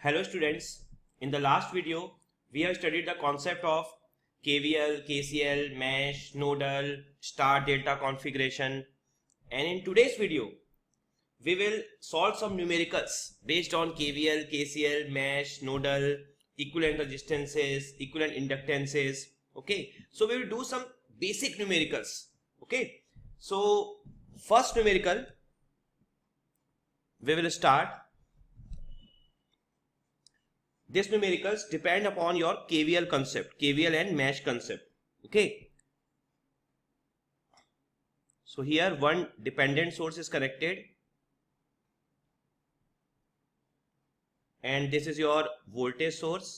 Hello students, in the last video we have studied the concept of KVL, KCL, mesh, nodal, star delta configuration, and in today's video we will solve some numericals based on KVL, KCL, mesh, nodal, equivalent resistances, equivalent inductances. Okay, so we will do some basic numericals. Okay, so first numerical we will start. These numericals depend upon your KVL concept, KVL and mesh concept. Okay. So here one dependent source is connected, and this is your voltage source.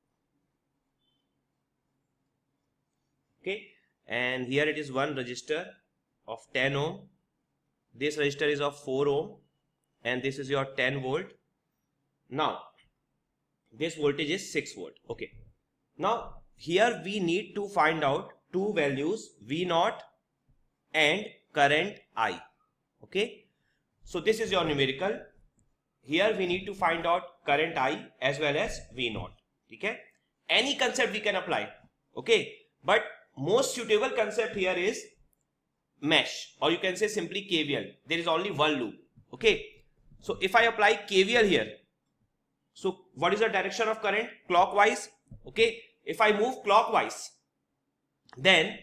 Okay, and here it is one resistor of 10 ohm. This resistor is of 4 ohm, and this is your 10 volt. Now this voltage is 6 volt. Okay, now here we need to find out two values, V0 and current I. Okay, so this is your numerical. Here we need to find out current I as well as V0. Okay, any concept we can apply. Okay, but most suitable concept here is mesh, or you can say simply KVL. There is only one loop. Okay, so if I apply KVL here, so what is the direction of current? Clockwise. Okay, if I move clockwise, then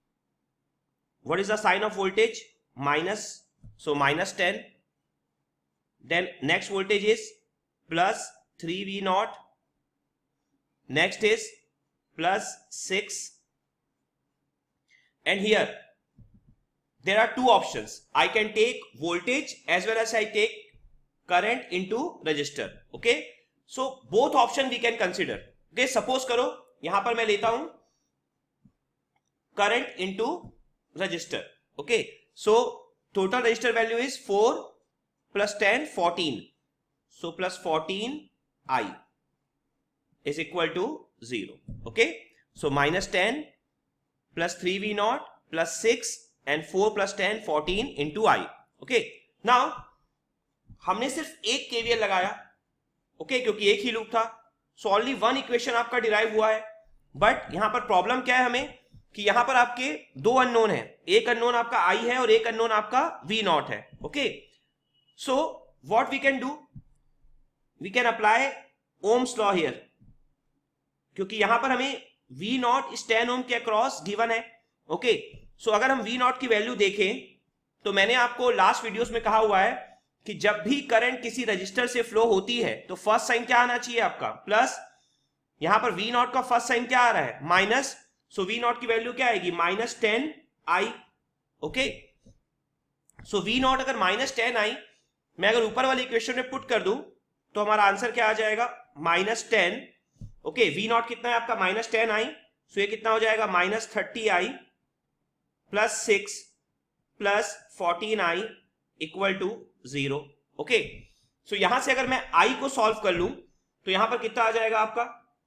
what is the sign of voltage? Minus. So minus 10. Then next voltage is plus 3V0. Next is plus 6. And here there are two options. I can take voltage as well as I take current into resistor. Okay, so both option we can consider. Okay, suppose करो यहां पर मैं लेता हूं current into resistor. Okay, so total resistor value is 4 plus 10 14. So plus 14 I is equal to 0. Okay, so minus 10 plus 3V0 plus 6 and 4 plus 10 14 into I. Okay, now हमने सिर्फ एक KVL लगाया. ओके, क्योंकि एक ही लूप था. So only one equation आपका derive हुआ है. बट यहां पर प्रॉब्लम क्या है हमें कि यहां पर आपके दो अननोन है. एक अननोन आपका I है और एक अननोन आपका V0 है. Okay, so what we can do, we can apply Ohm's law here, क्योंकि यहां पर हमें V0 इस 10 ओम के अक्रॉस गिवन है. ओके, सो अगर हम V0 की वैल्यू देखें तो मैंने आपको लास्ट वीडियोस में कहा हुआ है कि जब भी करंट किसी रजिस्टर से फ्लो होती है तो फर्स्ट साइन क्या आना चाहिए आपका? प्लस. यहां पर V0 का फर्स्ट साइन क्या आ रहा है? माइनस. सो V0 की वैल्यू क्या आएगी? Minus 10 I. Okay, so V0 अगर माइनस 10 I मैं अगर ऊपर वाली इक्वेशन में पुट कर दूं तो हमारा आंसर क्या आ जाएगा? माइनस 10. ओके, V0 कितना है आपका? Minus 10 I. सो ये कितना हो जाएगा? Minus 30 I plus 6 plus 14 I equal to 0. Okay, so यहां से अगर मैं I को सॉल्व कर लूं तो यहां पर कितना आ जाएगा आपका?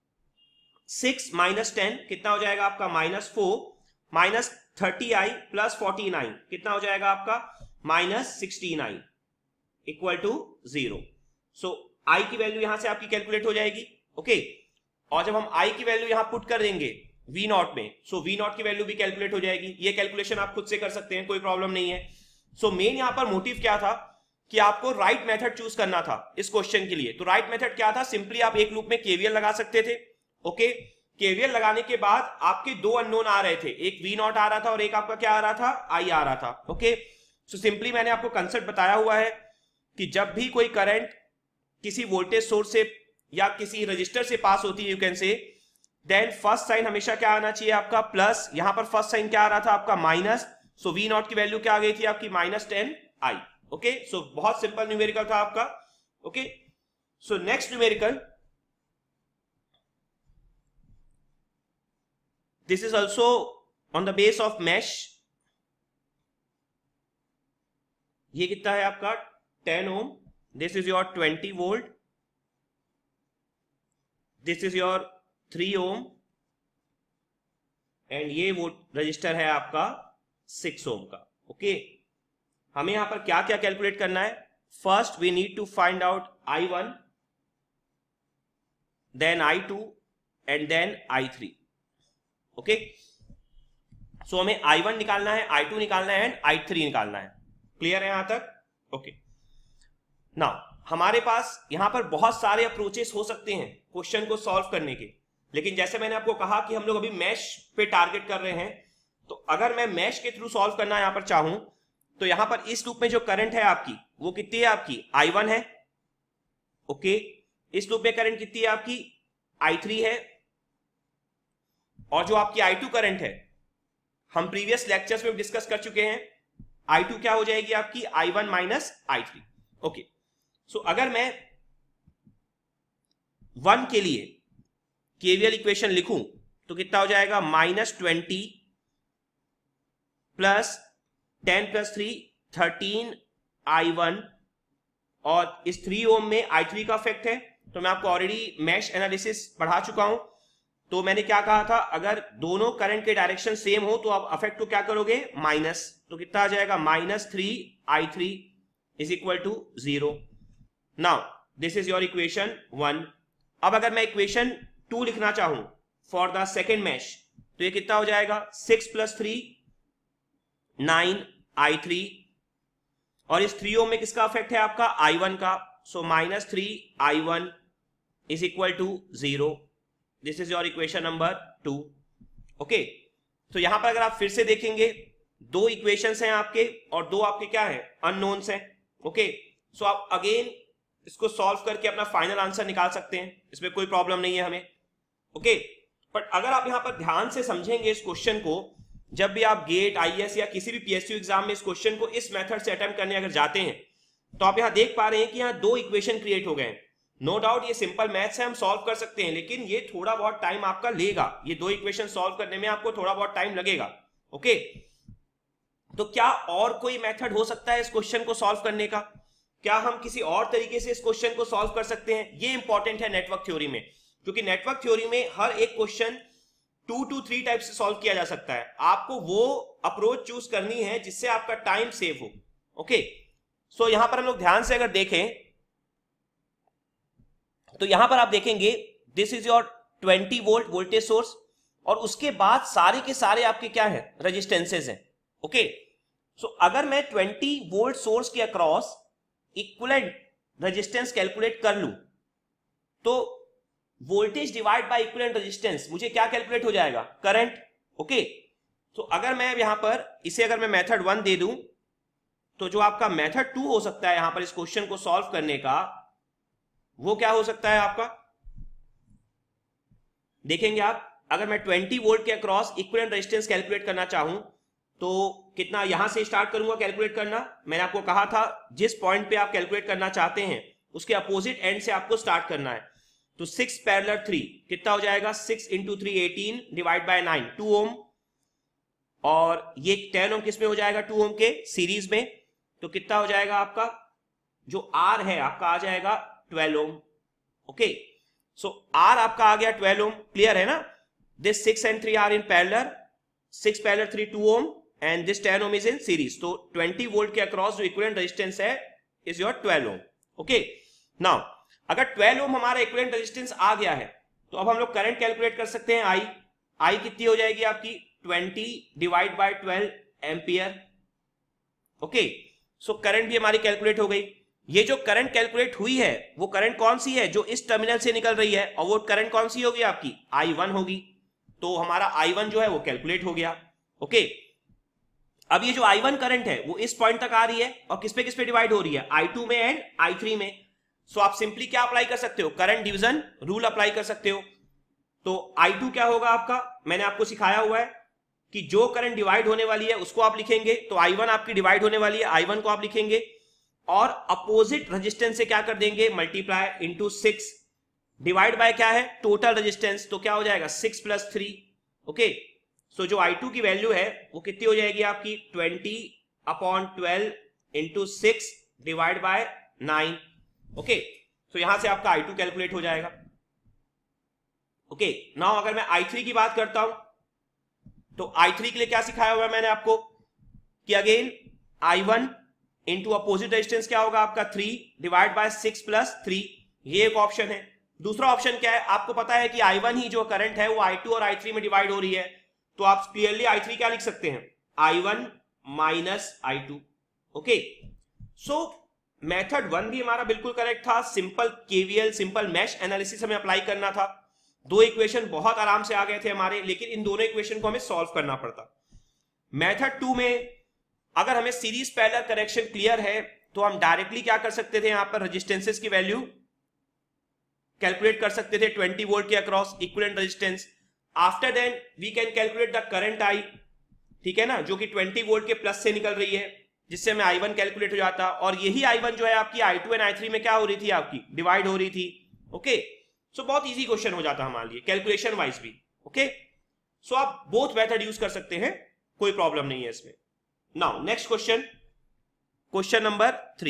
6 माइनस 10 कितना हो जाएगा आपका? Minus 4 minus 30I plus 14I कितना हो जाएगा आपका? Minus 16I equal to 0. So I की वैल्यू यहां से आपकी कैलकुलेट हो जाएगी. ओके, और जब हम I की वैल्यू यहां पुट कर देंगे V0 में, सो V0 की वैल्यू भी कैलकुलेट हो जाएगी. ये कैलकुलेशन आप खुद से कर सकते हैं, कोई प्रॉब्लम नहीं है. सो मेन यहां पर मोटिव क्या था कि आपको राइट मेथड चूज करना था इस क्वेश्चन के लिए. तो राइट मेथड क्या था? सिंपली आप एक लूप में KVL लगा सकते थे. ओके, KVL लगाने के बाद आपके दो अननोन आ रहे थे, एक V0 आ रहा था और एक आपका क्या आ रहा था? I आ रहा था. ओके, सो सिंपली मैंने आपको कंसेप्ट बताया हुआ है कि जब भी कोई करंट किसी वोल्टेज सोर्स से या किसी रजिस्टर से पास होती है, you can say, then first sign हमेशा क्या आना चाहिए आपका? प्लस. यहां पर फर्स्ट साइन क्या आ रहा था आपका? माइनस. सो V0 की वैल्यू क्या आ गई थी आपकी? Minus 10 I. ओके, सो बहुत सिंपल न्यूमेरिकल था आपका. Okay, so next numerical, this is also on the base of mesh. ये कितना है आपका? 10 ohm. This is your 20 volt. This is your 3 ohm and ये वो रजिस्टर है आपका 6 ओम का. ओके, हमें यहां पर क्या क्या कैलकुलेट करना है? First we need to find out I1. then I2 and then I3. Okay, so हमें I1 निकालना है, I2 निकालना है एंड I3 निकालना है. क्लियर है यहां तक? ओके. नाउ हमारे पास यहां पर बहुत सारे अप्रोचेस हो सकते हैं क्वेश्चन को सॉल्व करने के, लेकिन जैसे मैंने आपको कहा कि हम लोग अभी मैश पे टारगेट कर रहे हैं, तो अगर मैं मैश के थ्रू सॉल्व करना यहां पर चाहूं तो यहां पर इस लूप में जो करंट है आपकी वो कितनी है? आपकी I1 है. ओके, इस लूप में करंट कितनी है आपकी? I3 है. और जो आपकी I2 करंट है हम प्रीवियस लेक्चर्स में डिस्कस कर चुके हैं, I2 क्या हो जाएगी आपकी? I1 minus I3. Okay, so अगर मैं 1 के लिए केवीएल इक्वेशन लिखूं तो कितना हो जाएगा? -20 प्लस 10 प्लस 3 13 I1, और इस 3 ओम में I3 का इफेक्ट है. तो मैं आपको ऑलरेडी मैश एनालिसिस पढ़ा चुका हूं. तो मैंने क्या कहा था? अगर दोनों करंट के डायरेक्शन सेम हो तो आप इफेक्ट को क्या करोगे? माइनस. तो कितना आ जाएगा? -3 I3 is equal to 0. Now this is your equation 1. अब अगर मैं इक्वेशन 2 लिखना चाहूं फॉर द सेकेंड मैश तो ये कितना हो जाएगा? 6 प्लस 3 9 I3, और इस 3 ओम में किसका इफेक्ट है? आपका I1 का. So -3 I1 is equal to 0. This is your equation number 2. Okay, तो यहां पर अगर आप फिर से देखेंगे 2 इक्वेशंस हैं आपके और 2 आपके क्या है? अननोन्स हैं. ओके, सो आप अगेन इसको सॉल्व करके अपना फाइनल आंसर निकाल सकते हैं, इसमें कोई प्रॉब्लम नहीं है हमें. ओके, बट अगर आप यहां पर ध्यान से समझेंगे इस क्वेश्चन को, जब भी आप गेट, आईएएस या किसी भी पीएसयू एग्जाम में इस क्वेश्चन को इस मेथड से अटेम्प्ट करने अगर जाते हैं तो आप यहां देख पा रहे हैं कि यहां 2 इक्वेशन क्रिएट हो गए हैं. नो डाउट ये सिंपल मैथ्स है, हम सॉल्व कर सकते हैं, लेकिन ये थोड़ा बहुत टाइम आपका लेगा. ये 2 इक्वेशन सॉल्व करने में आपको थोड़ा बहुत टाइम लगेगा. ओके, तो क्या और कोई मेथड हो सकता है इस क्वेश्चन को सॉल्व करने का? क्या हम किसी और तरीके से इस क्वेश्चन को सॉल्व कर सकते हैं? ये इंपॉर्टेंट है नेटवर्क थ्योरी में, क्योंकि नेटवर्क थ्योरी में हर एक क्वेश्चन 2 to 3 टाइप से सॉल्व किया जा सकता है. आपको वो अप्रोच चूज करनी है जिससे आपका टाइम सेव हो. ओके, सो यहां पर हम लोग ध्यान से अगर देखें तो यहां पर आप देखेंगे this is your 20 volt voltage source, और उसके बाद सारे के सारे आपके क्या है? रेजिस्टेंसेज हैं. ओके, सो अगर मैं 20 वोल्ट सोर्स के अक्रॉस इक्विवेलेंट रेजिस्टेंस कैलकुलेट कर लूं तो voltage divide by equivalent resistance मुझे क्या कैलकुलेट हो जाएगा? करंट. ओके, तो अगर मैं यहां पर इसे अगर मैं मेथड 1 दे दूं तो जो आपका मेथड 2 हो सकता है यहां पर इस क्वेश्चन को सॉल्व करने का, वो क्या हो सकता है आपका? देखेंगे आप, अगर मैं 20 वोल्ट के अक्रॉस इक्विवेलेंट रेजिस्टेंस कैलकुलेट करना चाहूं तो कितना यहां से स्टार्ट करूंगा कैलकुलेट करना? मैंने आपको कहा था जिस पॉइंट पे आप कैलकुलेट करना चाहते हैं उसके अपोजिट एंड से आपको स्टार्ट करना है. तो 6 पैरेलल 3 कितना हो जाएगा? 6 × 3 18 डिवाइड बाय 9 2 ओम, और ये 10 ओम किस में हो जाएगा? 2 ओम के सीरीज में. तो कितना हो जाएगा आपका? जो R है आपका आ जाएगा 12 ओम. ओके, सो R आपका आ गया 12 ओम. क्लियर है ना? This 6 and 3 are in parallel, 6 parallel 3 2 ohm and this 10 ohm is in series. तो 20 वोल्ट के अक्रॉस जो इक्विवेलेंट रेजिस्टेंस है is your 12 ohm. Okay, now अगर 12 ओम हमारा इक्विवेलेंट रेजिस्टेंस आ गया है तो अब हम लोग करंट कैलकुलेट कर सकते हैं. I कितनी हो जाएगी आपकी? 20 divide by 12 ampere. Okay, so current भी हमारी कैलकुलेट हो गई. ये जो करंट कैलकुलेट हुई है वो करंट कौन सी है? जो इस टर्मिनल से निकल रही है, और वो करंट कौन सी होगी आपकी? I1 होगी. तो हमारा I1 जो है वो कैलकुलेट हो गया. ओके, अब ये जो I1 करंट है वो इस पॉइंट तक आ रही है और किस पे डिवाइड हो रही है? I2 में एंड I3 में. सो आप सिंपली क्या अप्लाई कर सकते हो? करंट डिवीजन रूल अप्लाई कर सकते हो. तो I2 क्या होगा आपका? मैंने आपको सिखाया हुआ है कि जो करंट डिवाइड होने वाली है उसको आप लिखेंगे. तो I1 आपकी डिवाइड होने वाली है, I1 को आप लिखेंगे और अपोजिट रेजिस्टेंस से क्या कर देंगे? मल्टीप्लाई इंटू 6 डिवाइड बाय क्या है? Total resistance. तो क्या हो जाएगा? 6 + 3. ओके, सो जो I2 की वैल्यू है वो कितनी हो जाएगी आपकी? 20/12 into 6 divide by 9. Okay, so यहां से आपका I2 कैलकुलेट हो जाएगा. ओके, नाउ अगर मैं I3 की बात करता हूं तो I3 के लिए क्या सिखाया हुआ है मैंने आपको कि again I1 into opposite resistance क्या होगा आपका? 3 डिवाइड बाय 6 + 3. ये एक ऑप्शन है. दूसरा ऑप्शन क्या है, आपको पता है कि I1 ही जो करंट है वो I2 और I3 में डिवाइड हो रही है, तो आप क्लियरली I3 क्या लिख सकते हैं, I1 माइनस I2। ओके, सो मेथड 1 भी हमारा बिल्कुल करेक्ट था, simple KVL simple mesh analysis हमें अप्लाई करना था। दो इक्वेशन बहुत आराम से आ गए थे हमारे, लेकिन इन दोनों इक्वेशन को हमें सॉल्व करना पड़ता। मेथड 2 में अगर हमें सीरीज पैरेलल कनेक्शन क्लियर है तो हम डायरेक्टली क्या कर सकते थे, यहां पर रेजिस्टेंसेस की वैल्यू कैलकुलेट कर सकते थे 20 वोल्ट के across equivalent resistance. After then we can calculate the current I, ठीक है ना, जो कि 20 वोल्ट के प्लस से निकल रही है, जिससे हमें I1 कैलकुलेट हो जाता, और यही I1 जो है आपकी I2 एंड I3 में क्या हो रही थी, आपकी डिवाइड हो रही थी। ओके, सो बहुत इजी क्वेश्चन हो जाता हमारे लिए कैलकुलेशन वाइज भी। ओके, सो आप बोथ मेथड यूज कर सकते हैं, कोई प्रॉब्लम नहीं है इसमें। Now next question, question number 3।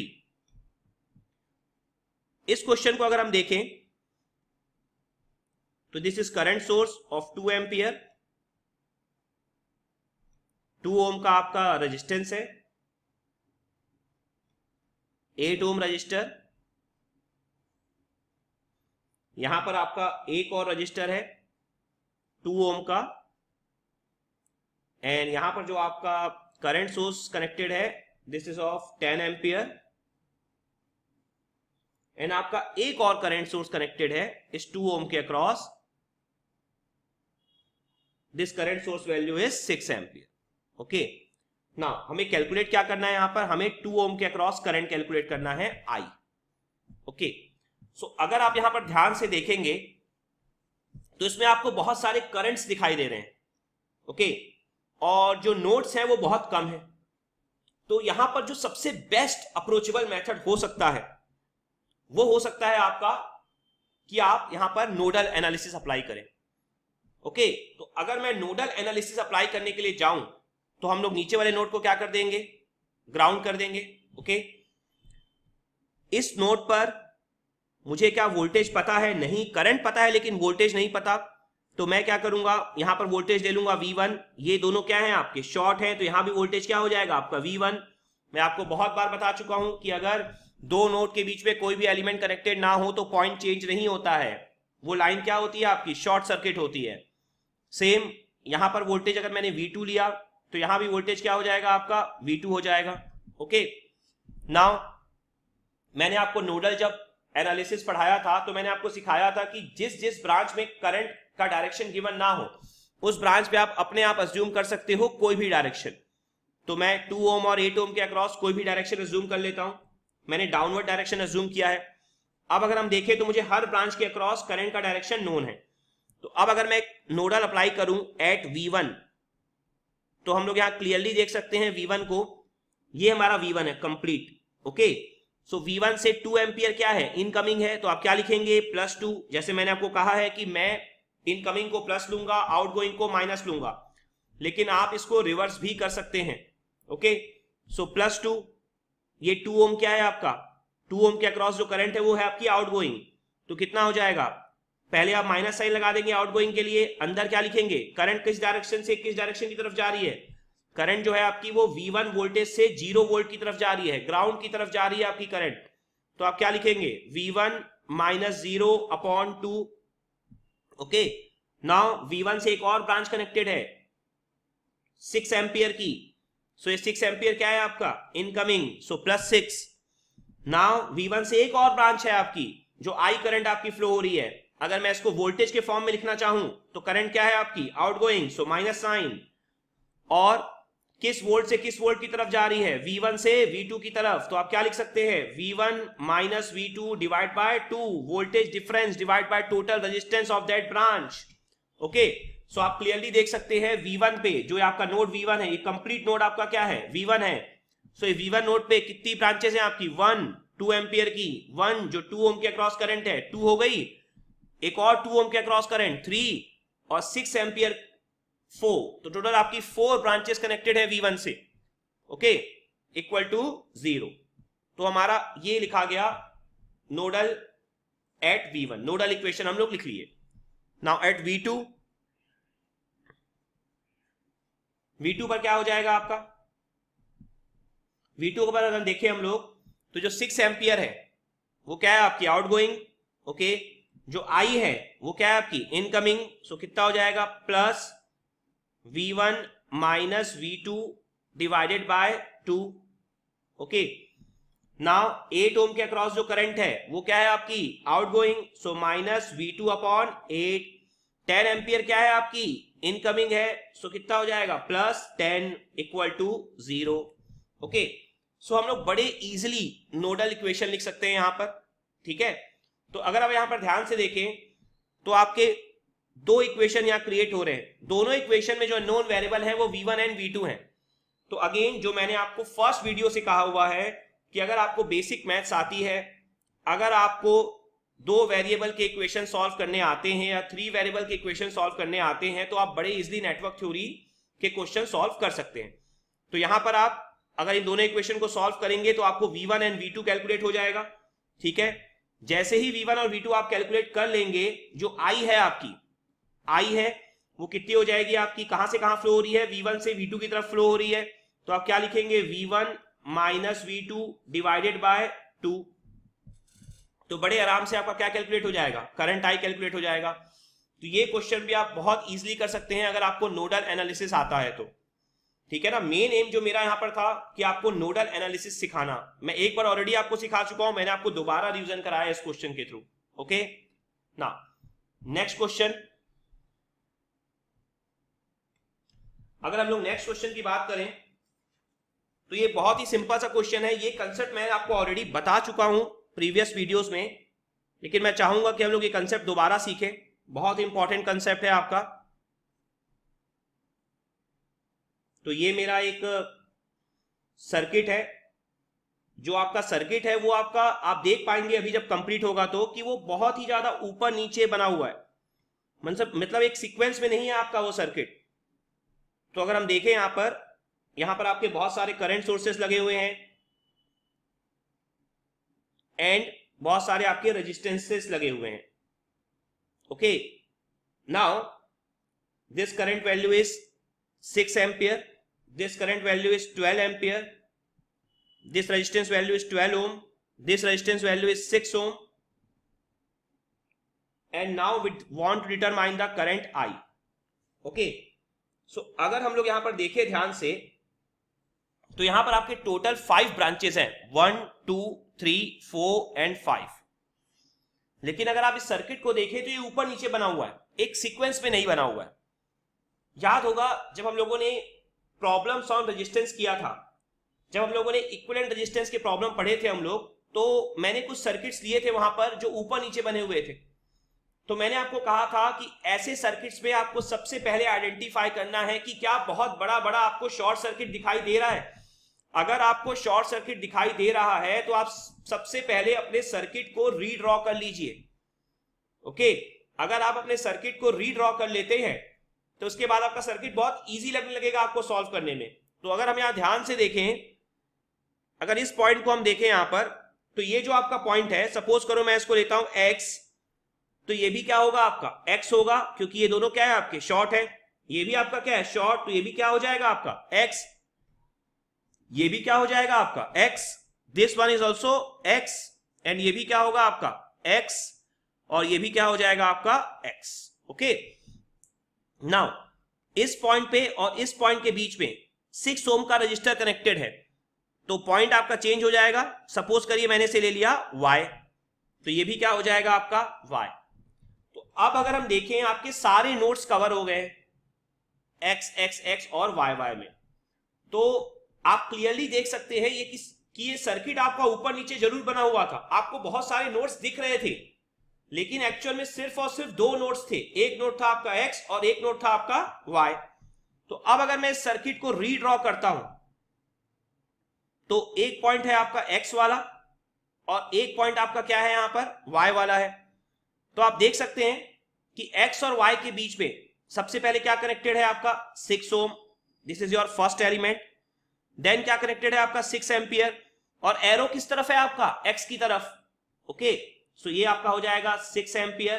इस क्वेश्चन को अगर हम देखें तो this is current source of 2 ampere, 2 ohm का आपका रेजिस्टेंस है, 8 ओम रजिस्टर, यहां पर आपका एक और रजिस्टर है 2 ओम का, एंड यहां पर जो आपका करंट सोर्स कनेक्टेड है this is of 10 ampere, and आपका एक और करंट सोर्स कनेक्टेड है इस 2 ओम के across, this current source value is 6 ampere. Okay, ना हमें कैलकुलेट क्या करना है, यहां पर हमें 2 ओम के अक्रॉस करंट कैलकुलेट करना है I। ओके, सो अगर आप यहां पर ध्यान से देखेंगे तो इसमें आपको बहुत सारे करंट्स दिखाई दे रहे हैं। ओके, और जो नोड्स हैं वो बहुत कम है, तो यहां पर जो सबसे बेस्ट अप्रोचेबल मेथड हो सकता है वो हो सकता है आपका कि आप यहां पर नोडल एनालिसिस अप्लाई करें। ओके, तो अगर मैं नोडल एनालिसिस अप्लाई करने के लिए जाऊं तो हम लोग नीचे वाले नोड को क्या कर देंगे, ग्राउंड कर देंगे। ओके, इस नोड पर मुझे क्या वोल्टेज पता है, नहीं, करंट पता है लेकिन वोल्टेज नहीं पता, तो मैं क्या करूंगा, यहां पर वोल्टेज ले लूंगा V1। ये दोनों क्या है आपके शॉर्ट हैं, तो यहां भी वोल्टेज क्या हो जाएगा आपका V1। मैं आपको बहुत बार बता चुका हूं कि अगर दो नोड के बीच में कोई भी एलिमेंट कनेक्टेड ना हो तो पॉइंट चेंज नहीं होता है, वो लाइन क्या होती है आपकी शॉर्ट सर्किट होती है। सेम यहां पर वोल्टेज अगर मैंने V2 लिया तो यहां भी वोल्टेज क्या हो जाएगा आपका V2 हो जाएगा। ओके, नाउ मैंने आपको नोडल जब एनालिसिस पढ़ाया था तो मैंने आपको सिखाया था कि जिस जिस ब्रांच में करंट का डायरेक्शन गिवन ना हो उस ब्रांच पे आप अपने आप अज्यूम कर सकते हो कोई भी डायरेक्शन। तो मैं 2 ओम और 8 ओम के अक्रॉस कोई भी डायरेक्शन अज्यूम कर लेता हूं, मैंने डाउनवर्ड डायरेक्शन अज्यूम किया है। अब अगर हम देखें तो मुझे हर ब्रांच के अक्रॉस करंट का डायरेक्शन नोन है, तो अब अगर मैं नोडल अप्लाई करूं एट V1 तो हम लोग यहां क्लियरली देख सकते हैं V1 को, ये हमारा V1 है कंप्लीट। ओके, सो V1 से 2 एम्पियर क्या है, इनकमिंग है, तो आप क्या लिखेंगे +2। जैसे मैंने आपको कहा है कि मैं इनकमिंग को प्लस लूंगा, आउटगोइंग को माइनस लूंगा, लेकिन आप इसको रिवर्स भी कर सकते हैं। ओके, सो +2, ये 2 ओम क्या है आपका, 2 ओम के अक्रॉस जो करंट है वो है आपकी आउटगोइंग, तो कितना हो जाएगा, पहले आप माइनस साइन लगा देंगे आउटगोइंग के लिए, अंदर क्या लिखेंगे, करंट किस डायरेक्शन से किस डायरेक्शन की तरफ जा रही है, करंट जो है आपकी वो V1 वोल्टेज से 0 वोल्ट की तरफ जा रही है, ग्राउंड की तरफ जा रही है आपकी करंट, तो आप क्या लिखेंगे V1 minus 0/2। Okay, now V1 से एक और ब्रांच कनेक्टेड है 6 एम्पियर की, सो ये 6 एम्पियर क्या है आपका इनकमिंग, सो +6। नाउ V1 से एक और ब्रांच है आपकी जो I करंट आपकी फ्लो हो रही है, अगर मैं इसको वोल्टेज के फॉर्म में लिखना चाहूं तो करंट क्या है आपकी आउटगोइंग, सो माइनस साइन, और किस वोल्ट से किस वोल्ट की तरफ जा रही है, V1 से V2 की तरफ, तो आप क्या लिख सकते हैं V1 minus V2 divide by 2, voltage difference divide by total resistance of that branch. Okay, so आप क्लियरली देख सकते हैं V1 पे जो आपका नोड V1 है, ये कंप्लीट नोड आपका क्या है V1 है, सो ये V1 नोड पे कितनी ब्रांचेस हैं आपकी 1 2 एम्पियर की, 1 जो 2 ओम के अक्रॉस करंट है 2 हो गई, एक और 2 ओम के अक्रॉस करंट 3, और 6 एम्पियर 4, तो टोटल आपकी 4 ब्रांचेस कनेक्टेड है V1 से। ओके, इक्वल टू 0, तो हमारा ये लिखा गया nodal eight V1, nodal equation हम लोग लिख लिए। नाउ एट V2, V2 पर क्या हो जाएगा आपका, V2 पर अगर देखें हम लोग तो जो 6 एम्पियर है वो क्या है आपकी आउटगोइंग। ओके, जो I है वो क्या है आपकी इनकमिंग, सो कितना हो जाएगा plus V1 minus V2 divided by 2। Okay, now 8 ohm के अक्रॉस जो करंट है वो क्या है आपकी outgoing, so minus V2 upon 8। 10 ampere क्या है आपकी इनकमिंग है, सो कितना हो जाएगा plus 10 equal to 0। Okay, so हम लोग बड़े इजीली नोडल इक्वेशन लिख सकते हैं यहां पर। ठीक है, तो अगर आप यहां पर ध्यान से देखें तो आपके दो इक्वेशन यहां क्रिएट हो रहे हैं। दोनों इक्वेशन में जो नोन वेरिएबल है वो V1 एंड V2 है। तो अगेन जो मैंने आपको फर्स्ट वीडियो से कहा हुआ है कि अगर आपको बेसिक मैथ्स आती है, अगर आपको 2 वेरिएबल के इक्वेशन सॉल्व करने आते हैं या 3 वेरिएबल के इक्वेशन सॉल्व करने आते हैं, तो आप बड़े इजीली नेटवर्क थ्योरी के क्वेश्चन सॉल्व कर सकते हैं। तो यहां पर आप अगर इन दोनों इक्वेशन को सॉल्व करेंगे तो आपको V1 एंड V2 कैलकुलेट हो जाएगा। ठीक है, जैसे ही V1 और V2 आप कैलकुलेट कर लेंगे, जो I है आपकी I है वो कितनी हो जाएगी आपकी, कहां से कहां फ्लो हो रही है, V1 से V2 की तरफ फ्लो हो रही है। तो आप क्या लिखेंगे V1 minus V2 divided by 2। तो बड़े आराम से आपका क्या कैलकुलेट हो जाएगा, करंट I कैलकुलेट हो जाएगा। तो ये क्वेश्चन भी आप बहुत इजीली कर सकते हैं अगर आपको नोडल एनालिसिस आता है तो। ठीक है ना, मेन एम जो मेरा यहां पर था कि आपको नोडल एनालिसिस सिखाना। मैं एक बार ऑलरेडी आपको सिखा चुका हूं, मैंने आपको दोबारा रिवीजन कराया इस क्वेश्चन के थ्रू। ओके ना, नेक्स्ट क्वेश्चन। अगर हम लोग नेक्स्ट क्वेश्चन की बात करें तो ये बहुत ही सिंपल सा क्वेश्चन है। ये कंसेप्ट मैं आपको ऑलरेडी बता चुका हूं प्रीवियस वीडियोस में, लेकिन मैं चाहूंगा कि हम लोग ये कंसेप्ट दोबारा सीखें। बहुत इंपॉर्टेंट कंसेप्ट है आपका। तो ये मेरा एक सर्किट है। जो आपका सर्किट है वो आपका आप देख पाएंगे अभी जब कंप्लीट होगा तो कि वो बहुत ही ज्यादा ऊपर नीचे बना हुआ है, मतलब एक सीक्वेंस में नहीं है आपका वो सर्किट। तो अगर हम देखें यहां पर आपके बहुत सारे करंट सोर्सेस लगे हुए हैं एंड बहुत सारे आपके रेजिस्टेंसेस लगे हुए हैं। Okay, now this current value is 6 ampere, this current value is 12 ampere, this resistance value is 12 ohm, this resistance value is 6 ohm, and now we want to determine the current I. okay, so अगर हम लोग यहां पर देखें ध्यान से तो यहां पर आपके टोटल 5 ब्रांचेस हैं, 1 2 3 4 एंड 5। लेकिन अगर आप इस सर्किट को देखें तो ये ऊपर नीचे बना हुआ है, एक सीक्वेंस में नहीं बना हुआ है। याद होगा जब हम लोगों ने प्रॉब्लम्स ऑन रेजिस्टेंस किया था, जब हम लोगों ने इक्विवेलेंट रेजिस्टेंस के प्रॉब्लम पढ़े थे हम लोग, तो मैंने कुछ सर्किट्स लिए थे वहां पर जो ऊपर नीचे बने हुए थे। तो मैंने आपको कहा था कि ऐसे सर्किट्स में आपको सबसे पहले आइडेंटिफाई करना है कि क्या बहुत बड़ा बड़ा आपको शॉर्ट सर्किट दिखाई दे रहा है। अगर आपको शॉर्ट सर्किट दिखाई दे रहा है तो आप सबसे पहले अपने सर्किट को रीड्रॉ कर लीजिए। ओके, अगर आप अपने सर्किट को रीड्रॉ कर लेते हैं तो उसके बाद आपका सर्किट बहुत इजी लगने लगेगा आपको सॉल्व करने में। तो अगर हम यहां ध्यान से देखें, अगर इस पॉइंट को हम देखें यहां पर, तो ये जो आपका पॉइंट है, सपोज करो मैं इसको लेता हूं x, तो ये भी क्या होगा आपका x होगा, क्योंकि ये दोनों क्या है आपके शॉर्ट है। ये भी आपका क्या है शॉर्ट, तो ये भी क्या हो जाएगा आपका x, ये भी क्या हो जाएगा आपका x, this one is also x, and ये भी क्या होगा आपका x, और ये भी क्या हो जाएगा आपका x। ओके, नाउ इस पॉइंट पे और इस पॉइंट के बीच में 6 ओम का रजिस्टर कनेक्टेड है, तो पॉइंट आपका चेंज हो जाएगा। सपोज करिए मैंने से ले लिया y, तो ये भी क्या हो जाएगा आपका y। तो अब अगर हम देखें आपके सारे नोड्स कवर हो गए x x x और y y में, तो आप क्लियरली देख सकते हैं कि ये सर्किट आपका ऊपर नीचे जरूर बना हुआ था। आपको बहुत सारे नोड्स दिख रहे थे, लेकिन एक्चुअल में सिर्फ और सिर्फ 2 नोड्स थे। एक नोड था आपका x और एक नोड था आपका y। तो अब अगर मैं इस सर्किट को रीड्रॉ करता हूं तो एक पॉइंट है आपका x वाला और एक पॉइंट आपका क्या है यहां पर y वाला है। तो आप देख सकते हैं कि x और y के बीच में सबसे पहले क्या कनेक्टेड है आपका 6 ohm, this is your first element. Then क्या कनेक्टेड है आपका 6 एम्पियर, और एरो किस तरफ है आपका x की तरफ। ओके, सो ये आपका हो जाएगा 6 ampere,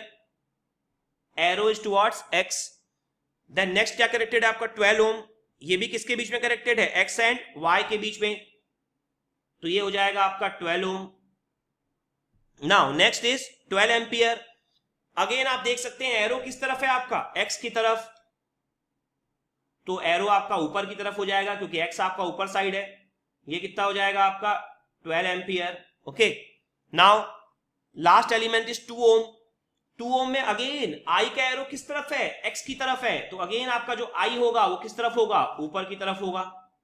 arrow is towards x। Then next क्या कनेक्टेड है आपका 12 ओम, ये भी किसके बीच में कनेक्टेड है x एंड y के बीच में, तो ये हो जाएगा आपका 12 ohm. Now next is 12 ampere, again आप देख सकते हैं एरो किस तरफ है आपका, एक्स की तरफ, तो एरो आपका ऊपर की तरफ हो जाएगा क्योंकि एक्स आपका ऊपर साइड है। ये कितना हो जाएगा आपका 12 ampere. Okay, now last element is 2 ohm. 2 ohm में अगेन आई का एरो किस तरफ है, एक्स की तरफ है, तो अगेन आपका जो आई होगा वो किस तरफ होगा, ऊपर की तरफ होगा।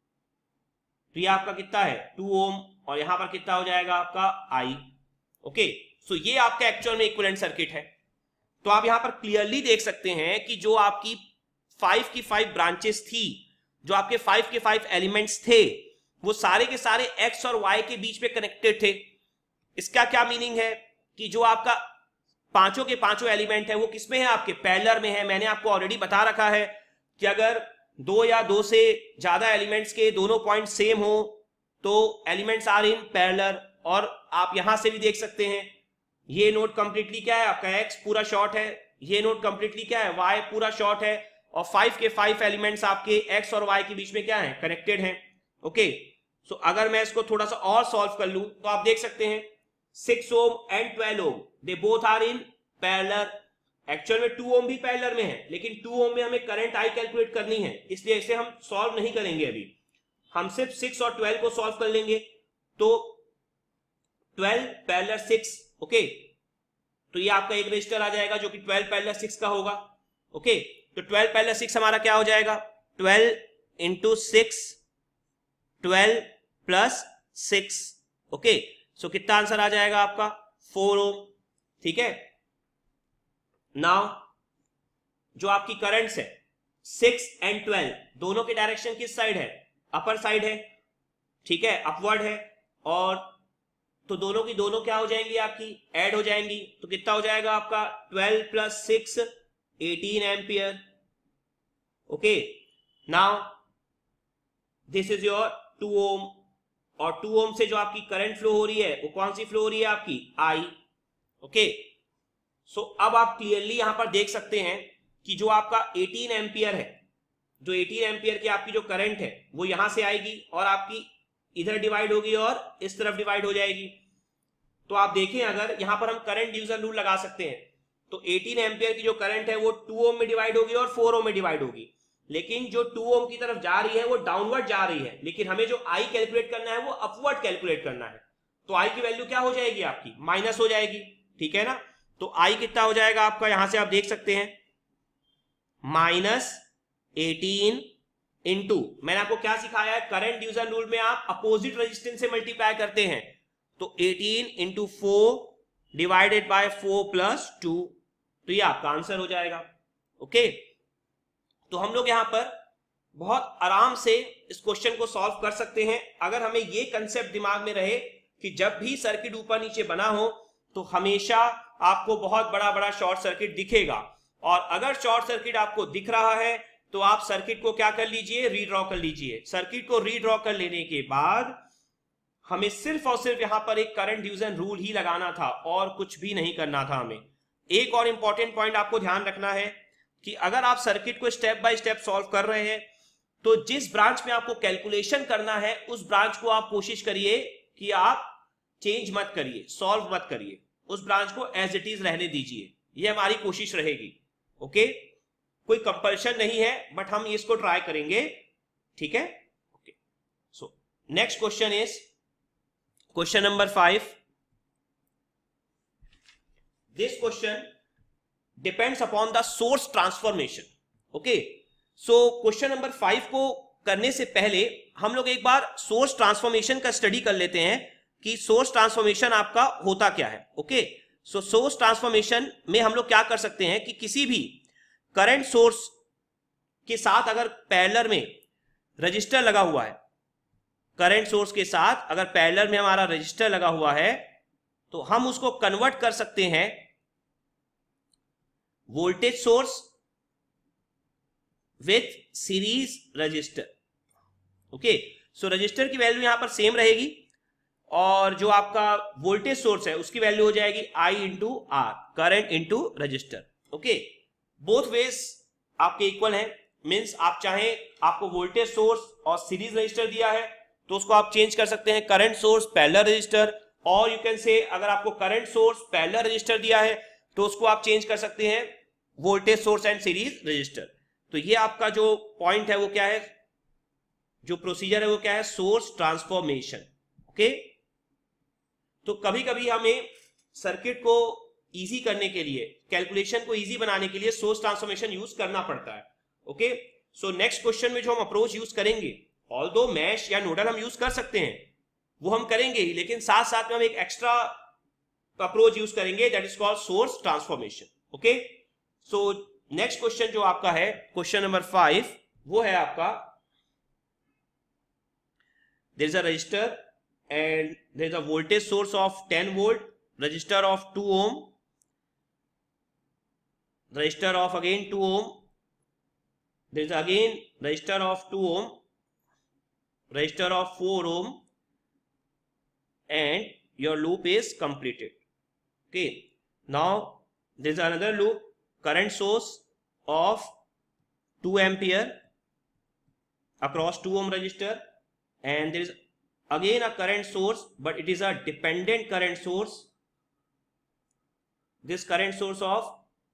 तो ये आपका कितना है 2 ओम और यहां पर कितना हो जाएगा आपका आई। ओके, सो ये आपका एक्चुअल में इक्विवेलेंट सर्किट है। तो आप यहां पर क्लियरली देख सकते हैं कि जो आपकी 5 की 5 ब्रांचेस थी, जो आपके 5 के 5 एलिमेंट्स थे, वो सारे के सारे एक्स और वाई के बीच में कनेक्टेड थे। इसका क्या मीनिंग है कि जो आपका पांचों के पांचों एलिमेंट है वो किसमें है, आपके पैरेलल में है। मैंने आपको ऑलरेडी बता रखा है कि अगर 2 या 2 से ज्यादा एलिमेंट्स के दोनों पॉइंट सेम हो तो एलिमेंट्स आर इन पैरेलल। और आप यहां से भी देख सकते हैं ये नोड कंप्लीटली क्या है आपका एक्स पूरा शॉर्ट है, ये नोड कंप्लीटली क्या है वाई पूरा शॉर्ट है, और 5 के 5 एलिमेंट्स आपके एक्स और वाई के बीच में क्या है, कनेक्टेड हैं। ओके, सो अगर मैं इसको थोड़ा सा और सॉल्व कर लूं तो आप देख सकते हैं 6 ohm and 12 ohm they both are in parallel. Actual में 2 ओम भी पैरेलल में है, लेकिन 2 ओम में हमें करंट आई कैलकुलेट करनी है, इसलिए इसे हम सॉल्व नहीं करेंगे अभी, हम सिर्फ 6 और 12 को सॉल्व कर लेंगे। तो 12 पैरेलल 6, ओके, तो ये आपका एक रजिस्टर आ जाएगा जो कि 12 पैरेलल 6 का होगा। ओके, तो 12 पैरेलल 6 हमारा क्या हो जाएगा, 12 इंटू 6, 12 प्लस 6। ओके, सो कितना आंसर आ जाएगा आपका 4 ओम। ठीक है, नाउ जो आपकी करंट्स है 6 एंड 12 दोनों के डायरेक्शन किस साइड है, अपर साइड है। ठीक है, अपवर्ड है, और तो दोनों की दोनों क्या हो जाएंगी आपकी, ऐड हो जाएंगी। तो कितना हो जाएगा आपका 12 plus 6 18 ampere. Okay, now this is your 2 ohm, और 2 ओम से जो आपकी करंट फ्लो हो रही है वो कौन सी फ्लो हो रही है आपकी, आई। ओके, सो अब आप क्लियरली यहां पर देख सकते हैं कि जो आपका 18 एम्पियर है, जो 18 एम्पियर की आपकी जो करंट है वो यहां से आएगी और आपकी इधर डिवाइड होगी और इस तरफ डिवाइड हो जाएगी। तो आप देखें अगर यहां पर हम करंट डिवीजन रूल लगा सकते हैं तो 18 एम्पियर की जो करंट है वो 2 ओम में डिवाइड होगी और 4 ओम में डिवाइड होगी, लेकिन जो 2 ओम की तरफ जा रही है वो डाउनवर्ड जा रही है, लेकिन हमें जो आई कैलकुलेट करना है वो अपवर्ड कैलकुलेट करना है। तो आई की वैल्यू क्या हो जाएगी आपकी, माइनस हो जाएगी। ठीक है ना, तो आई कितना हो जाएगा आपका, यहां से आप देख सकते हैं -18 इंटू, मैंने आपको क्या सिखाया है, करंट डिवीजन रूल में आप अपोजिट रेजिस्टेंस से मल्टीप्लाई करते हैं, तो 18 इंटू 4 डिवाइडेड बाय 4 प्लस 2, तो ये आपका आंसर हो जाएगा। ओके, तो हम लोग यहां पर बहुत आराम से इस क्वेश्चन को सॉल्व कर सकते हैं अगर हमें ये कंसेप्ट दिमाग में रहे कि जब भी सर्किट ऊपर नीचे बना हो तो हमेशा आपको बहुत बड़ा बड़ा शॉर्ट सर्किट दिखेगा, और अगर शॉर्ट सर्किट आपको दिख रहा है तो आप सर्किट को क्या कर लीजिए, रीड्रॉ कर लीजिए। सर्किट को रीड्रॉ कर लेने के बाद हमें सिर्फ और सिर्फ यहां पर एक करंट डिवीजन रूल ही लगाना था और कुछ भी नहीं करना था हमें। एक और इंपॉर्टेंट पॉइंट आपको ध्यान रखना है कि अगर आप सर्किट को स्टेप बाय स्टेप सॉल्व कर रहे हैं तो जिस ब्रांच में आपको कैलकुलेशन करना है उस ब्रांच को आप कोशिश करिए कि आप चेंज मत करिए, सॉल्व मत करिए, उस ब्रांच को एज इट इज रहने दीजिए, ये हमारी कोशिश रहेगी। ओके, कोई कंपल्शन नहीं है, बट हम इसको ट्राई करेंगे। ठीक है, okay, so next question is question number 5। This question depends upon the source transformation. Okay, so question number 5 को करने से पहले हम लोग एक बार सोर्स ट्रांसफॉर्मेशन का स्टडी कर लेते हैं कि सोर्स ट्रांसफॉर्मेशन आपका होता क्या है। ओके, सो सोर्स ट्रांसफॉर्मेशन में हम लोग क्या कर सकते हैं कि किसी भी करंट सोर्स के साथ अगर पैरेलल में रजिस्टर लगा हुआ है, करंट सोर्स के साथ अगर पैरेलल में हमारा रजिस्टर लगा हुआ है तो हम उसको कन्वर्ट कर सकते हैं voltage source with series resistor. Okay, so resistor की वैल्यू यहां पर सेम रहेगी और जो आपका वोल्टेज सोर्स है उसकी वैल्यू हो जाएगी I into R, current into resistor. Okay, both ways आपके इक्वल हैं, मींस आप चाहें, आपको वोल्टेज सोर्स और सीरीज रजिस्टर दिया है तो उसको आप चेंज कर सकते हैं करंट सोर्स पैरेलल रजिस्टर, और यू कैन से अगर आपको करंट सोर्स पैरेलल रजिस्टर दिया है तो उसको आप चेंज कर सकते हैं voltage source and series resistor. तो ये आपका जो पॉइंट है वो क्या है, जो प्रोसीजर है वो क्या है, सोर्स ट्रांसफॉर्मेशन। ओके, तो कभी कभी हमें सर्किट को इजी करने के लिए, कैलकुलेशन को इजी बनाने के लिए सोर्स ट्रांसफॉर्मेशन यूज करना पड़ता है। ओके, सो नेक्स्ट क्वेश्चन में जो हम अप्रोच यूज करेंगे, ऑल्दो मैश या नोडल हम यूज कर सकते हैं, वो हम करेंगे ही, लेकिन साथ साथ में हम एक एक्स्ट्रा अप्रोच यूज करेंगे, that is called source transformation. Okay, so next question जो आपका है, क्वेश्चन नंबर 5, वो है आपका, there is a resistor and there is a voltage source of 10 volt, resistor of 2 ohm, resistor of again 2 ohm, there is again resistor of 2 ohm, resistor of 4 ohm, and your loop is completed. Okay, now there is another loop, current source of 2 ampere across 2 ohm resistor, and there is again a current source, but it is a dependent current source. This current source of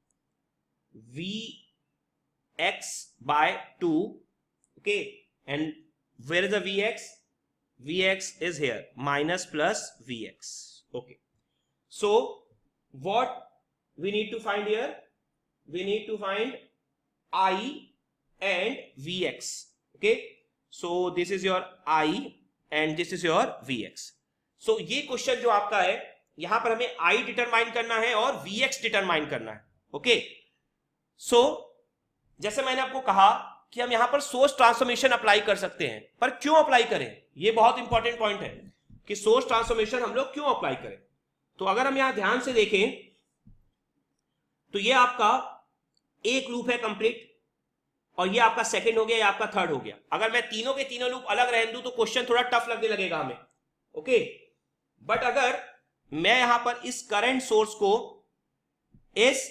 Vx by 2. Okay, and where is the Vx? Vx is here, minus plus Vx. Okay, so what we need to find here? We need to find I and Vx. Okay, so this is your I and this is your Vx. So ये question जो आपका है, यहां पर हमें I determine करना है और Vx डिटरमाइन करना है. ओके, सो जैसे मैंने आपको कहा कि हम यहां पर सोर्स ट्रांसफॉर्मेशन अप्लाई कर सकते हैं, पर क्यों अप्लाई करें, ये बहुत इंपॉर्टेंट पॉइंट है कि सोर्स ट्रांसफॉर्मेशन हम लोग क्यों अप्लाई करें. तो अगर हम यहां ध्यान से देखें तो ये आपका एक लूप है कंप्लीट, और ये आपका सेकंड हो गया, ये आपका थर्ड हो गया. अगर मैं तीनों के तीनों लूप अलग रहने दूं तो क्वेश्चन थोड़ा टफ लगने लगेगा हमें. ओके, बट अगर मैं यहां पर इस करंट सोर्स को इस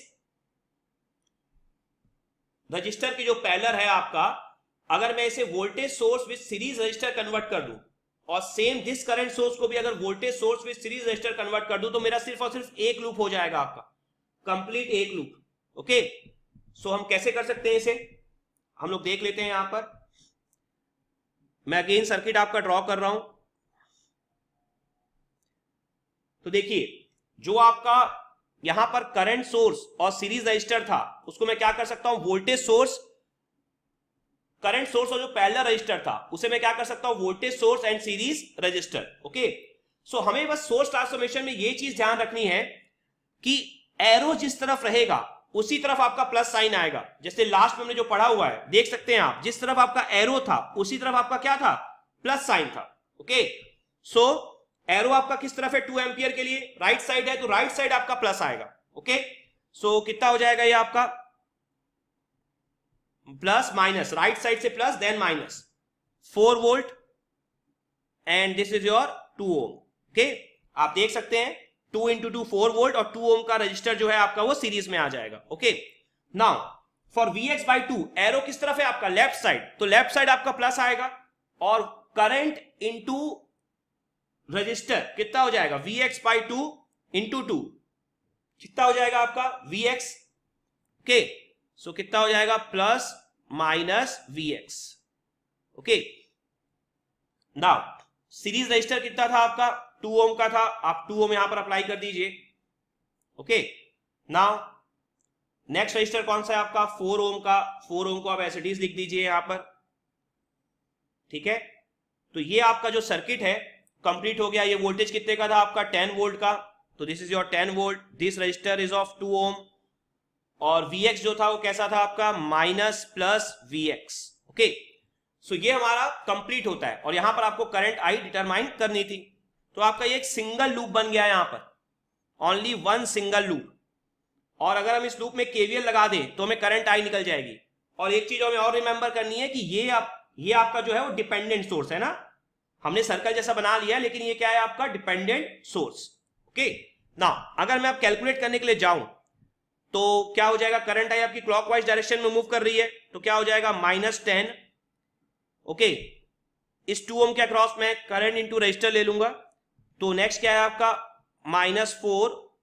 रजिस्टर की जो पैरेलल है आपका, अगर मैं इसे voltage source with series resistor convert कर दूं, और सेम दिस करंट सोर्स को भी अगर voltage source with series resistor convert कर दूं, तो मेरा सिर्फ और सिर्फ एक लूप हो जाएगा आपका, कंप्लीट एक लूप. ओके, सो हम कैसे कर सकते हैं इसे, हम लोग देख लेते हैं. यहां पर मैं अगेन सर्किट आपका ड्रॉ कर रहा हूं. तो देखिए, जो आपका यहां पर करंट सोर्स और सीरीज रजिस्टर था, उसको मैं क्या कर सकता हूं, वोल्टेज सोर्स, करंट सोर्स और जो पैरेलल रजिस्टर था उसे मैं क्या कर सकता हूं, voltage source and series resistor. Okay, so हमें बस सोर्स ट्रांसफॉर्मेशन में ये चीज ध्यान रखनी है कि एरो जिस तरफ रहेगा उसी तरफ आपका प्लस साइन आएगा. जैसे लास्ट में हमने जो पढ़ा हुआ है, देख सकते हैं आप, जिस तरफ आपका एरो था उसी तरफ आपका क्या था, प्लस साइन था. ओके, सो एरो आपका किस तरफ है, 2 एम्पियर के लिए राइट साइड है, तो राइट साइड आपका प्लस आएगा. ओके, सो कितना हो जाएगा ये आपका, प्लस माइनस, राइट साइड से plus then minus, 4 volt and this is your 2 ohm. Okay, आप देख सकते हैं 2 into 2 4 वोल्ट और 2 ओम का रजिस्टर जो है आपका वो सीरीज में आ जाएगा. Okay, now for Vx by 2 arrow किस तरफ है आपका, लेफ्ट साइड, तो लेफ्ट साइड आपका प्लस आएगा, और करंट इनटू रजिस्टर कितना हो जाएगा, Vx by 2 into 2 कितना हो जाएगा आपका Vx. ओके, सो कितना हो जाएगा, plus minus Vx. Okay, now series resistor कितना था आपका, 2 ओम का था, आप 2 ओम यहां पर अप्लाई कर दीजिए. ओके, नाउ नेक्स्ट रजिस्टर कौन सा है आपका, 4 ओम का, 4 ओम को आप एज इट इज लिख दीजिए यहां पर. ठीक है, तो ये आपका जो सर्किट है कंप्लीट हो गया. ये वोल्टेज कितने का था आपका, 10 वोल्ट का, तो this is your 10 volt. This resistor is of 2 ohm, और Vx जो था वो कैसा था आपका, minus plus Vx. Okay, so ये हमारा कंप्लीट होता है, और यहां पर आपको करंट I डिटरमाइन करनी थी. तो आपका ये एक सिंगल लूप बन गया है यहां पर, ओनली वन सिंगल लूप. और अगर हम इस लूप में KVL लगा दें तो हमें करंट I निकल जाएगी. और एक चीज हमें और रिमेंबर करनी है कि ये आपका जो है वो डिपेंडेंट सोर्स है ना, हमने सर्कल जैसा बना लिया, लेकिन ये क्या है आपका, डिपेंडेंट सोर्स. ओके, नाउ अगर मैं अब कैलकुलेट करने के लिए जाऊं तो क्या हो जाएगा, करंट I आपकी क्लॉकवाइज डायरेक्शन में मूव कर रही है, तो क्या हो जाएगा, -10. ओके, इस 2 ओम के अक्रॉस में करंट इनटू रजिस्टर ले लूंगा, तो नेक्स्ट क्या है आपका, -4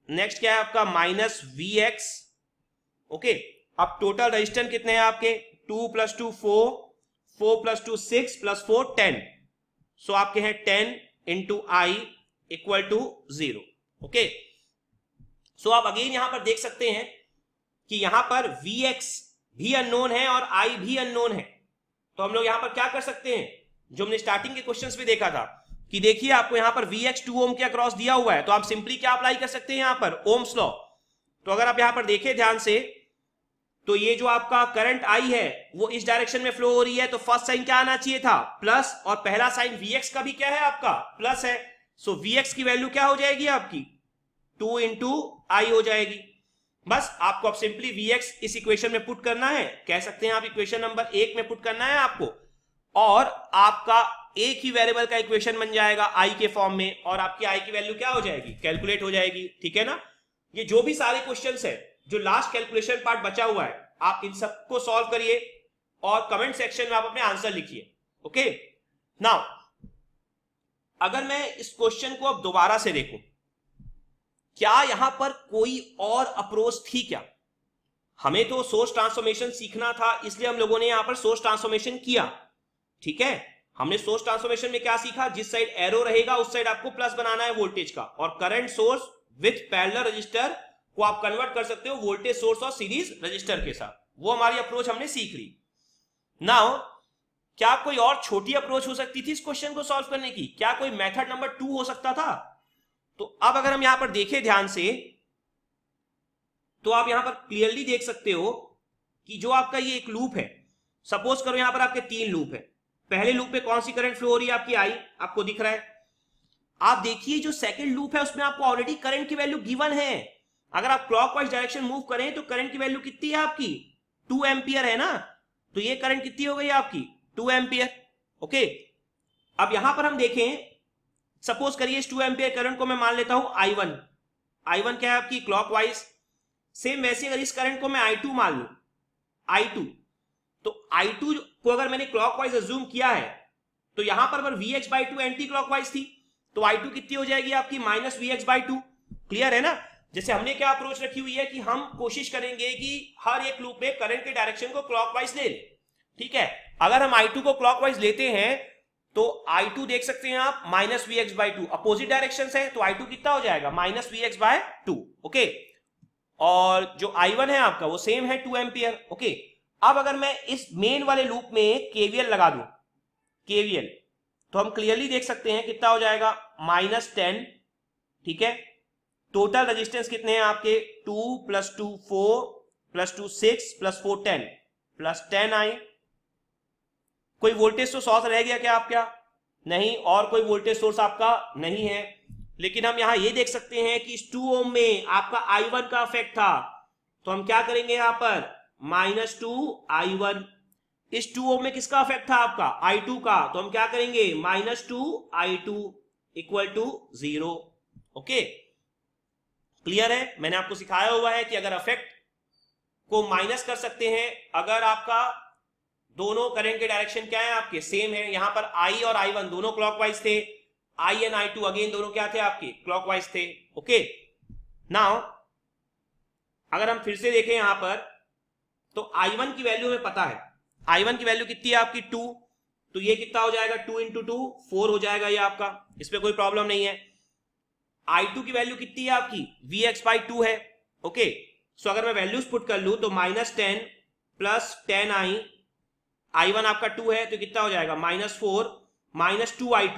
नेक्स्ट क्या है आपका माइनस Vx, ओके। अब टोटल रेजिस्टेंस कितने हैं आपके 2 + 2 4, 4 + 2 6 + 4 10, सो आपके हैं 10 × I = 0, ओके। सो आप अगेन यहां पर देख सकते हैं कि यहां पर Vx भी अननोन है और I भी अननोन है। तो हम लोग यहां पर क्या कर सकते हैं, जो हमने स्टार्टिंग के क्वेश्चंस में देखा था कि देखिए आपको यहां पर Vx 2 ओम के अक्रॉस दिया हुआ है, तो आप सिंपली क्या अप्लाई कर सकते हैं यहां पर ओम्स लॉ। तो अगर आप यहां पर देखें ध्यान से, तो ये जो आपका करंट I है वो इस डायरेक्शन में फ्लो हो रही है, तो फर्स्ट साइन क्या आना चाहिए था प्लस, और पहला साइन Vx का भी क्या है आपका प्लस है। सो Vx की वैल्यू क्या हो जाएगी आपकी 2 × I हो जाएगी। बस आपको अब सिंपली Vx इस इक्वेशन में पुट करना है, कह सकते हैं आप इक्वेशन नंबर 1 में पुट करना है आपको, और आपका एक ही वेरिएबल का इक्वेशन बन जाएगा I के फॉर्म में, और आपकी I की वैल्यू क्या हो जाएगी कैलकुलेट हो जाएगी, ठीक है ना। ये जो भी सारे क्वेश्चंस है, जो लास्ट कैलकुलेशन पार्ट बचा हुआ है, आप इन सबको सॉल्व करिए और कमेंट सेक्शन में आप अपने आंसर लिखिए, ओके। नाउ अगर मैं इस क्वेश्चन को अब दोबारा से देखूं, क्या यहां पर कोई और अप्रोच थी क्या? हमें तो सोर्स ट्रांसफॉर्मेशन सीखना था, इसलिए हम लोगों ने यहां पर सोर्स ट्रांसफॉर्मेशन किया, ठीक है। हमने सोर्स ट्रांसफॉर्मेशन में क्या सीखा, जिस साइड एरो रहेगा उस साइड आपको प्लस बनाना है वोल्टेज का, और current source with parallel resistor को आप कन्वर्ट कर सकते हो वोल्टेज सोर्स और सीरीज रजिस्टर के साथ। वो हमारी अप्रोच हमने सीख ली। नाउ क्या कोई और छोटी अप्रोच हो सकती थी इस क्वेश्चन को सॉल्व करने की? क्या कोई मेथड नंबर 2 हो सकता था? तो अब अगर हम यहां पर देखें ध्यान से, तो आप यहां पर क्लियरली देख सकते हो कि जो आपका ये एक लूप है, सपोज करो यहां पर आपके 3 लूप है। पहले लूप पे कौन सी करंट फ्लो हो रही है आपकी I, आपको दिख रहा है। आप देखिए जो सेकंड लूप है उसमें आपको ऑलरेडी करंट की वैल्यू गिवन है। अगर आप क्लॉकवाइज डायरेक्शन मूव करें तो करंट की वैल्यू कितनी है आपकी 2 एम्पियर है ना, तो ये करंट कितनी हो गई आपकी 2 एम्पियर, ओके। अब यहां पर हम देखें, सपोज करिए इस 2 एम्पियर करंट को मैं मान लेता हूं I1 क्या है आपकी क्लॉकवाइज। सेम वैसे अगर इस करंट को मैं I2 मान लूं, I2, तो I2 को अगर मैंने क्लॉकवाइज अज्यूम किया है, तो यहां पर Vx/2 एंटी क्लॉकवाइज थी, तो I2 कितनी हो जाएगी आपकी -Vx/2। क्लियर है ना। जैसे हमने क्या अप्रोच रखी हुई है कि हम कोशिश करेंगे कि हर एक लूप में करंट के डायरेक्शन को क्लॉकवाइज ले ले, ठीक है। अगर हम I2 को क्लॉकवाइज लेते हैं तो I2 देख सकते हैं आप -Vx/2, अपोजिट डायरेक्शन है, तो I2 कितना हो जाएगा -Vx/2, ओके। और जो I1 है आपका वो सेम है 2 एम्पियर, ओके। अब अगर मैं इस मेन वाले लूप में KVL लगा दूं, KVL, तो हम क्लियरली देख सकते हैं कितना हो जाएगा -10, ठीक है। टोटल रेजिस्टेंस कितने हैं आपके 2 + 2 4 + 2 6 + 4 10 + 10I। कोई वोल्टेज सोर्स रह गया क्या आपका? नहीं, और कोई वोल्टेज सोर्स आपका नहीं है। लेकिन हम यहां ये देख सकते हैं कि इस 2 ओम में आपका I1 का इफेक्ट था, तो हम क्या करेंगे यहां पर -2I1। इस 2 ओम में किसका इफेक्ट था आपका I2 का, तो हम क्या करेंगे -2I2 = 0, ओके। क्लियर है। मैंने आपको सिखाया हुआ है कि अगर इफेक्ट को माइनस कर सकते हैं अगर आपका दोनों करंट के डायरेक्शन क्या है आपके सेम है। यहां पर I और I1 दोनों क्लॉकवाइज थे, I एंड I2 अगेन दोनों क्या थे आपके क्लॉकवाइज थे, ओके। नाउ अगर हम फिर से देखें यहां पर, तो I1 की वैल्यू हमें पता है, I1 की वैल्यू कितनी है आपकी 2, तो ये कितना हो जाएगा 2 × 2 4 हो जाएगा ये आपका, इसमें कोई प्रॉब्लम नहीं है। I2 की वैल्यू कितनी है आपकी Vx/2 है, ओके। सो अगर मैं वैल्यूज पुट कर लूं तो -10 + 10I, I1 आपका 2 है तो कितना हो जाएगा -4 -2I2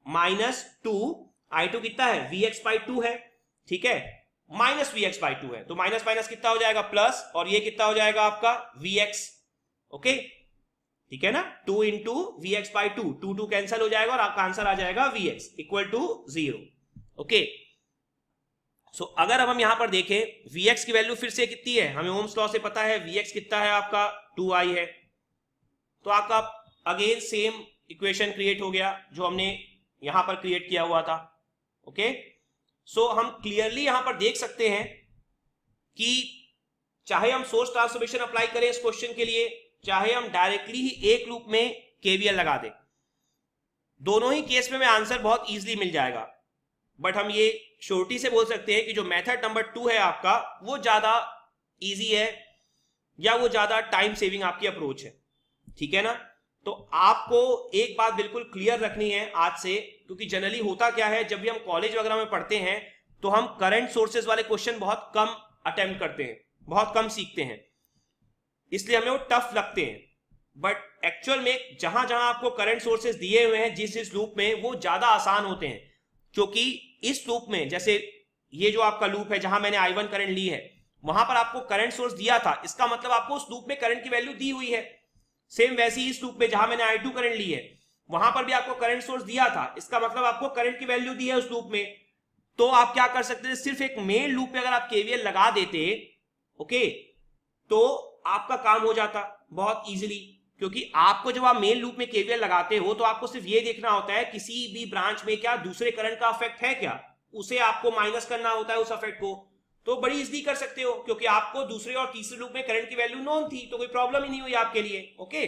-2I2 कितना है Vx/2 है, ठीक है, -Vx/2 है, तो माइनस माइनस कितना हो जाएगा प्लस, और ये कितना हो जाएगा आपका Vx, ओके, ठीक है ना। 2 × Vx/2, 2 कैंसिल हो जाएगा और आपका आंसर आ जाएगा Vx = 0, ओके। सो अगर अब हम यहां पर देखें Vx की वैल्यू फिर से कितनी है, हमें ओम्स लॉ से पता है Vx कितना है आपका 2I है, तो आपका अगेन सेम इक्वेशन क्रिएट हो गया जो हमने यहां पर क्रिएट किया हुआ था, ओके। सो हम क्लियरली यहां पर देख सकते हैं कि चाहे हम सोर्स ट्रांसफॉर्मेशन अप्लाई करें इस क्वेश्चन के लिए, चाहे हम डायरेक्टली ही एक लूप में KVL लगा दें, दोनों ही केस में हमें आंसर बहुत इजीली मिल जाएगा। बट हम ये श्योरिटी से बोल सकते हैं कि जो मेथड नंबर 2 है आपका वो ज्यादा इजी है या वो ज्यादा टाइम सेविंग आपकी अप्रोच है, ठीक है ना। तो आपको एक बात बिल्कुल क्लियर रखनी है आज से, क्योंकि जनरली होता क्या है, जब भी हम कॉलेज वगैरह में पढ़ते हैं तो हम करंट सोर्सेज वाले क्वेश्चन बहुत कम अटेम्प्ट करते हैं, बहुत कम सीखते हैं, इसलिए हमें वो टफ लगते हैं। बट एक्चुअल में जहां जहां आपको करंट सोर्सेज दिए हुए हैं जिस लूप में, वो ज्यादा आसान होते हैं, क्योंकि इस लूप में जैसे ये जो आपका लूप है जहां मैंने I1 करंट ली है, वहां पर आपको करंट सोर्स दिया था, इसका मतलब आपको उस लूप में करंट की वैल्यू दी हुई है। सेम वैसे ही इस लूप में जहां मैंने I2 करंट ली है, वहां पर भी आपको करंट सोर्स दिया था, इसका मतलब आपको करंट की वैल्यू दी है उस लूप में। तो आप क्या कर सकते थे, सिर्फ एक मेन लूप पे अगर आप KVL लगा देते, ओके, तो आपका काम हो जाता बहुत इजीली। क्योंकि आपको जब आप मेन लूप में KVL लगाते हो तो आपको सिर्फ ये देखना होता है किसी भी ब्रांच में क्या दूसरे करंट का अफेक्ट है क्या, उसे आपको माइनस करना होता है उस अफेक्ट को, तो बड़ी इजीली कर सकते हो, क्योंकि आपको दूसरे और तीसरे लूप में करंट की वैल्यू नॉन थी, तो कोई प्रॉब्लम ही नहीं हुई आपके लिए। Okay,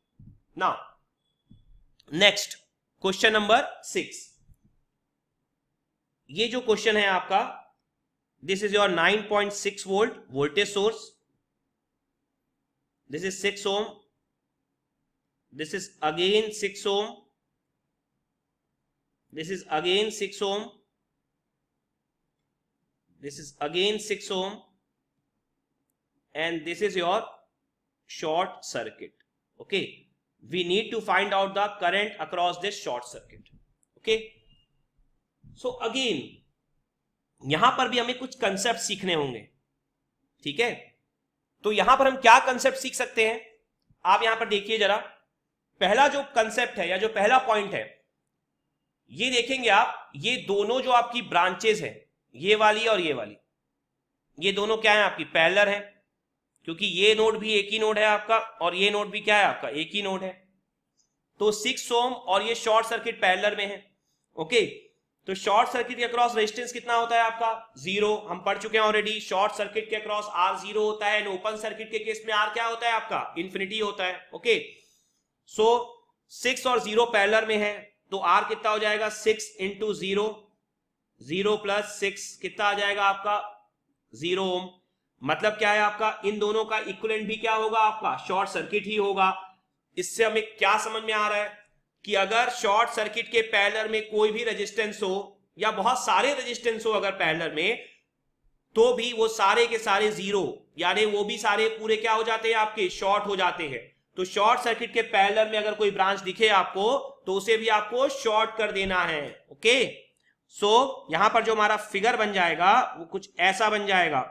now next question number 6। ये जो क्वेश्चन है आपका, this is your 9.6 volt voltage source, this is 6 ohm, this is again 6 ohm, this is again 6 ohm, this is again 6 ohm, and this is your short circuit. Okay, we need to find out the current across this short circuit. Okay, so again यहां पर भी हमें कुछ concept सीखने होंगे, ठीक है। तो यहां पर हम क्या कंसेप्ट सीख सकते हैं, आप यहां पर देखिए जरा। पहला जो कंसेप्ट है या जो पहला पॉइंट है, ये देखेंगे आप, ये दोनों जो आपकी ब्रांचेस है, ये वाली और ये वाली, ये दोनों क्या है आपकी पैरेलल है, क्योंकि ये नोड भी एक ही नोड है आपका और ये नोड भी क्या है आपका एक ही नोड है। तो 6 ohm और ये शॉर्ट सर्किट पैरेलल में है। ओके, तो शॉर्ट सर्किट के अक्रॉस रेजिस्टेंस कितना होता है आपका 0, हम पढ़ चुके हैं ऑलरेडी। शॉर्ट सर्किट के अक्रॉस R 0 होता है, ओपन सर्किट के केस में R क्या होता है आपका इंफिनिटी होता है। ओके, सो 6 और 0 पैरेलल में है, तो R कितना हो जाएगा 6 इंटू 0, 0 प्लस 6 कितना आ जाएगा आपका 0 ohm। मतलब क्या है आपका, इन दोनों का इक्विवेलेंट भी क्या होगा आपका शॉर्ट सर्किट ही होगा। इससे हमें क्या समझ में आ रहा है कि अगर शॉर्ट सर्किट के पैरेलल में कोई भी रेजिस्टेंस हो या बहुत सारे रेजिस्टेंस हो अगर पैरेलल में, तो भी वो सारे के सारे 0, यानी वो भी सारे पूरे क्या हो जाते हैं आपके शॉर्ट हो जाते हैं। तो शॉर्ट सर्किट के पैरेलल में अगर कोई ब्रांच दिखे आपको तो उसे भी आपको शॉर्ट कर देना है। ओके, सो यहां पर जो हमारा फिगर बन जाएगा वो कुछ ऐसा बन जाएगा,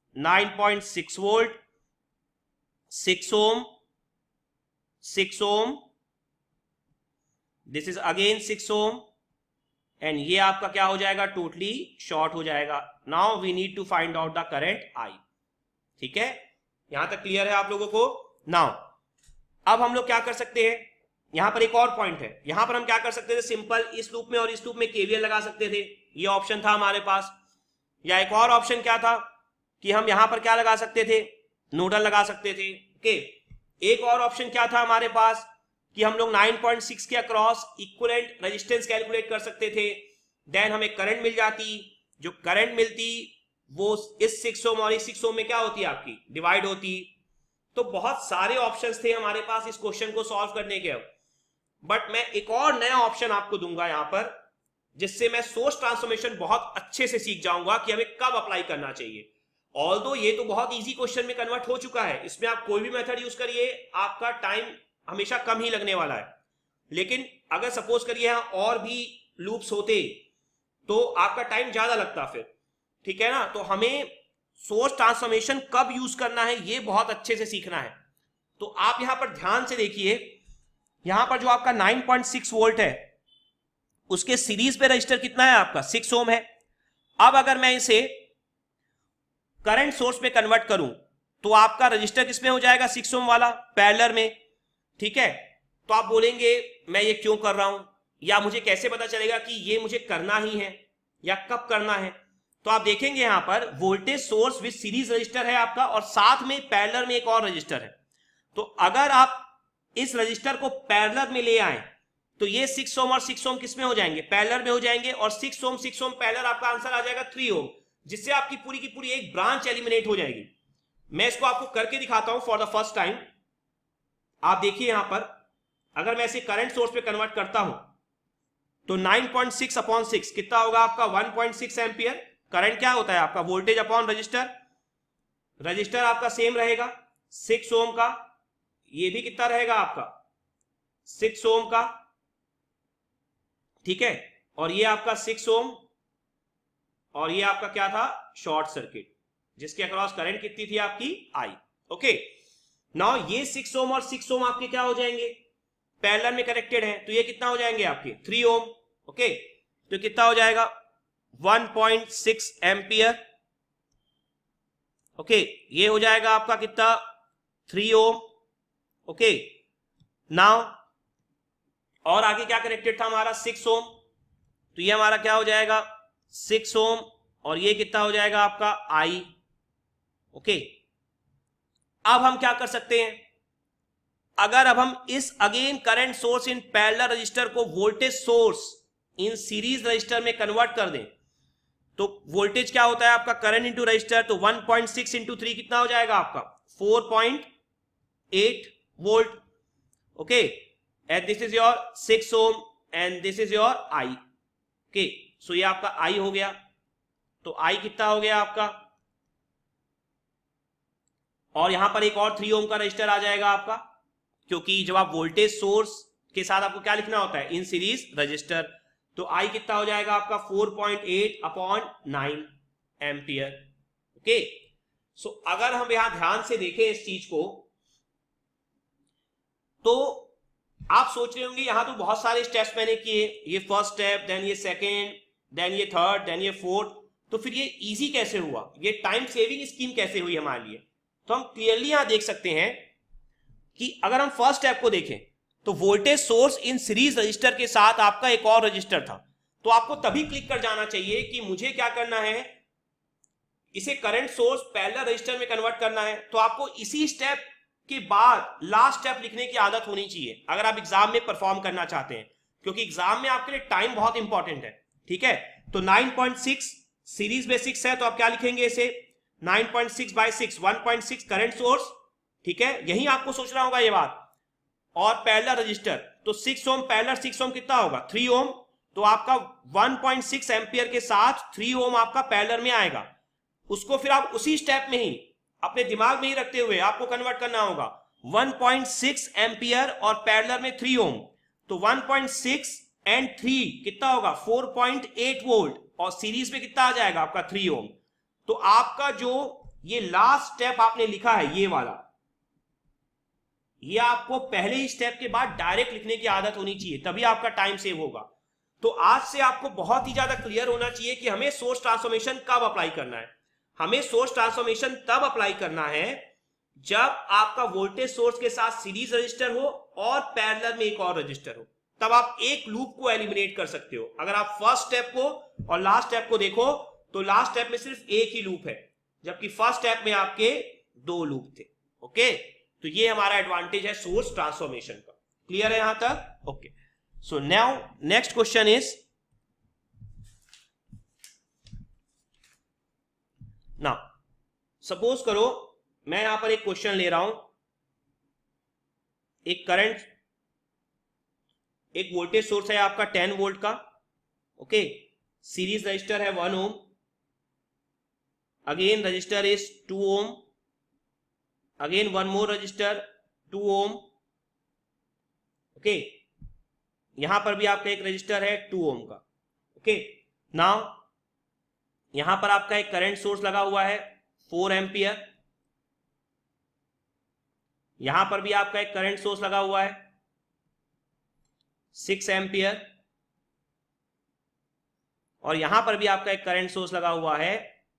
9.6 volt, 6 ohm, 6 ohm, this is again 6 ohm, and ये आपका क्या हो जाएगा टोटली शॉर्ट हो जाएगा। Now we need to find out the current I। ठीक है, यहां तक क्लियर है आप लोगों को। नाउ अब हम लोग क्या कर सकते हैं, यहां पर एक और पॉइंट है, यहां पर हम क्या कर सकते थे, सिंपल इस लूप में और इस लूप में KVL लगा सकते थे, ये ऑप्शन था हमारे पास। या एक और ऑप्शन क्या था कि हम यहां पर क्या लगा सकते थे, नोडल लगा सकते थे। ओके, एक और ऑप्शन क्या था हमारे पास कि हम लोग 9.6 के अक्रॉस इक्विवेलेंट रेजिस्टेंस कैलकुलेट कर सकते थे, देन हमें करंट मिल जाती, जो करंट मिलती वो इस 6 ohm और इस 6 ohm में क्या होती आपकी डिवाइड होती। तो बहुत सारे ऑप्शंस थे हमारे पास इस क्वेश्चन को सॉल्व करने के। बट मैं एक और नया ऑप्शन आपको दूंगा यहां पर, जिससे मैं सोर्स ट्रांसफॉर्मेशन बहुत अच्छे से सीख जाऊंगा कि हमें कब अप्लाई करना चाहिए। ऑल्दो ये तो बहुत इजी क्वेश्चन में कन्वर्ट हो चुका है, इसमें आप कोई भी मेथड यूज करिए आपका टाइम हमेशा कम ही लगने वाला है। लेकिन अगर सपोज करिए यहां और भी लूप्स होते तो आपका टाइम ज्यादा लगता फिर, ठीक है ना। तो हमें सोर्स ट्रांसफॉर्मेशन कब यूज करना है ये बहुत अच्छे से सीखना है। तो आप यहां पर ध्यान से देखिए, यहां पर जो आपका 9.6 वोल्ट है उसके सीरीज पे रजिस्टर कितना है आपका 6 ohm है। अब अगर मैं इसे करंट सोर्स पे कन्वर्ट करूं तो आपका रजिस्टर किसमें हो जाएगा 6 ohm वाला पैरेलल में, ठीक है। तो आप बोलेंगे मैं ये क्यों कर रहा हूं, या मुझे कैसे पता चलेगा कि ये मुझे करना ही है या कब करना है। तो आप देखेंगे यहां पर voltage source with series resistor है आपका और साथ में पैरेलल में एक और रजिस्टर है। तो अगर आप इस रजिस्टर को पैरेलल में ले आए तो ये 6 ओम और 6 ओम किस में हो जाएंगे, पैरेलल में हो जाएंगे, और 6 ओम पैरेलल, आपका आंसर आ जाएगा 3 ओम, जिससे आपकी पूरी की पूरी एक ब्रांच एलिमिनेट हो जाएगी। मैं इसको आपको करके दिखाता हूं फॉर द फर्स्ट टाइम। आप देखिए यहां पर, अगर मैं इसे करंट सोर्स पे कन्वर्ट करता हूं तो 9.6 अपॉन 6 कितना होगा आपका, 1.6 एम्पियर। करंट क्या होता है आपका, वोल्टेज अपॉन रजिस्टर, रजिस्टर आपका सेम रहेगा 6 ओम का, ये भी कितना रहेगा आपका 6 ओम का, ठीक है, और ये आपका 6 ओम, और ये आपका क्या था, शॉर्ट सर्किट, जिसके अक्रॉस करंट कितनी थी आपकी, आई। ओके, नाउ ये 6 ओम और 6 ओम आपके क्या हो जाएंगे, पैरेलल में कनेक्टेड हैं, तो ये कितना हो जाएंगे आपके 3 ओम। ओके, तो कितना हो जाएगा 1.6 एम्पियर। ओके, ये हो जाएगा आपका कितना 3 ओम। ओके, नाउ और आगे क्या कनेक्टेड था हमारा 6 ओम, तो ये हमारा क्या हो जाएगा 6 ओम, और ये कितना हो जाएगा आपका आई। ओके, अब हम क्या कर सकते हैं, अगर अब हम इस again current source in parallel resistor को voltage source in series resistor में कन्वर्ट कर दें, तो वोल्टेज क्या होता है आपका, करंट इंटू रजिस्टर, तो 1.6 इंटू 3 कितना हो जाएगा आपका 4.8 volt. Okay, and this is your 6 ohm and this is your I. Okay, so ये आपका आई हो गया, तो आई कितना हो गया आपका, और यहां पर एक और 3 ओम का रजिस्टर आ जाएगा आपका, क्योंकि जब आप वोल्टेज सोर्स के साथ आपको क्या लिखना होता है, इन सीरीज रजिस्टर, तो आई कितना हो जाएगा आपका 4.8 अपॉन 9 एम्पियर। ओके, सो अगर हम यहां ध्यान से देखें इस चीज को, तो आप सोच रहे होंगे यहां तो बहुत सारे स्टेप्स मैंने किए, ये फर्स्ट स्टेप, देन ये सेकेंड, देन ये थर्ड, देन ये फोर्थ, तो फिर ये इजी कैसे हुआ, ये टाइम सेविंग स्कीम कैसे हुई हमारे लिए। तो हम क्लियरली यहां देख सकते हैं कि अगर हम फर्स्ट स्टेप को देखें तो voltage source in series resistor के साथ आपका एक और रजिस्टर था, तो आपको तभी क्लिक कर जाना चाहिए कि मुझे क्या करना है, इसे करंट सोर्स पैरेलल रजिस्टर में कन्वर्ट करना है। तो आपको इसी स्टेप के बाद लास्ट स्टेप लिखने की आदत होनी चाहिए अगर आप एग्जाम में परफॉर्म करना चाहते हैं, क्योंकि एग्जाम में आपके लिए टाइम बहुत इंपॉर्टेंट है। ठीक है, तो 9.6 सीरीज में 6 है, तो आप क्या लिखेंगे इसे 9.6 बाय 6, 1.6 करंट सोर्स, ठीक है, यही आपको सोचना होगा ये बात, और पैरेलल रजिस्टर, तो 6 ओम पैरेलल 6 ओम कितना होगा 3 ओम, तो आपका 1.6 एम्पियर के साथ 3 ओम आपका पैरेलल में आएगा। उसको फिर आप उसी स्टेप में ही अपने दिमाग में ही रखते हुए आपको कन्वर्ट करना होगा 1.6 एम्पियर और पैरेलल में 3 ओम, तो 1.6 एंड 3 कितना होगा 4.8 वोल्ट, और सीरीज में कितना आ जाएगा आपका 3 ओम। तो आपका जो ये लास्ट स्टेप आपने लिखा है ये वाला, ये आपको पहले ही स्टेप के बाद डायरेक्ट लिखने की आदत होनी चाहिए, तभी आपका टाइम सेव होगा। तो आज से आपको बहुत ही ज्यादा क्लियर होना चाहिए कि हमें सोर्स ट्रांसफॉर्मेशन कब अप्लाई करना है। हमें सोर्स ट्रांसफॉर्मेशन तब अप्लाई करना है जब आपका वोल्टेज सोर्स के साथ सीरीज रजिस्टर हो और पैरेलल में एक और रजिस्टर हो, तब आप एक लूप को एलिमिनेट कर सकते हो। अगर आप फर्स्ट स्टेप को और लास्ट स्टेप को देखो तो लास्ट स्टेप में सिर्फ एक ही लूप है, जबकि फर्स्ट स्टेप में आपके 2 लूप थे। ओके, तो ये हमारा एडवांटेज है सोर्स ट्रांसफॉर्मेशन का। क्लियर है यहां तक? Okay, so now next question is, now suppose करो मैं यहां पर एक क्वेश्चन ले रहा हूं, एक करंट, एक वोल्टेज सोर्स है आपका 10 वोल्ट का, ओके, सीरीज रजिस्टर है 1 ohm, again resistor is 2 ohm, again one more resistor 2 ohm, okay, यहां पर भी आपका एक रजिस्टर है 2 ओम का। ओके, नाउ यहां पर आपका एक करंट सोर्स लगा हुआ है 4 एम्पियर, यहां पर भी आपका एक करंट सोर्स लगा हुआ है 6 एम्पियर, और यहां पर भी आपका एक करंट सोर्स लगा हुआ है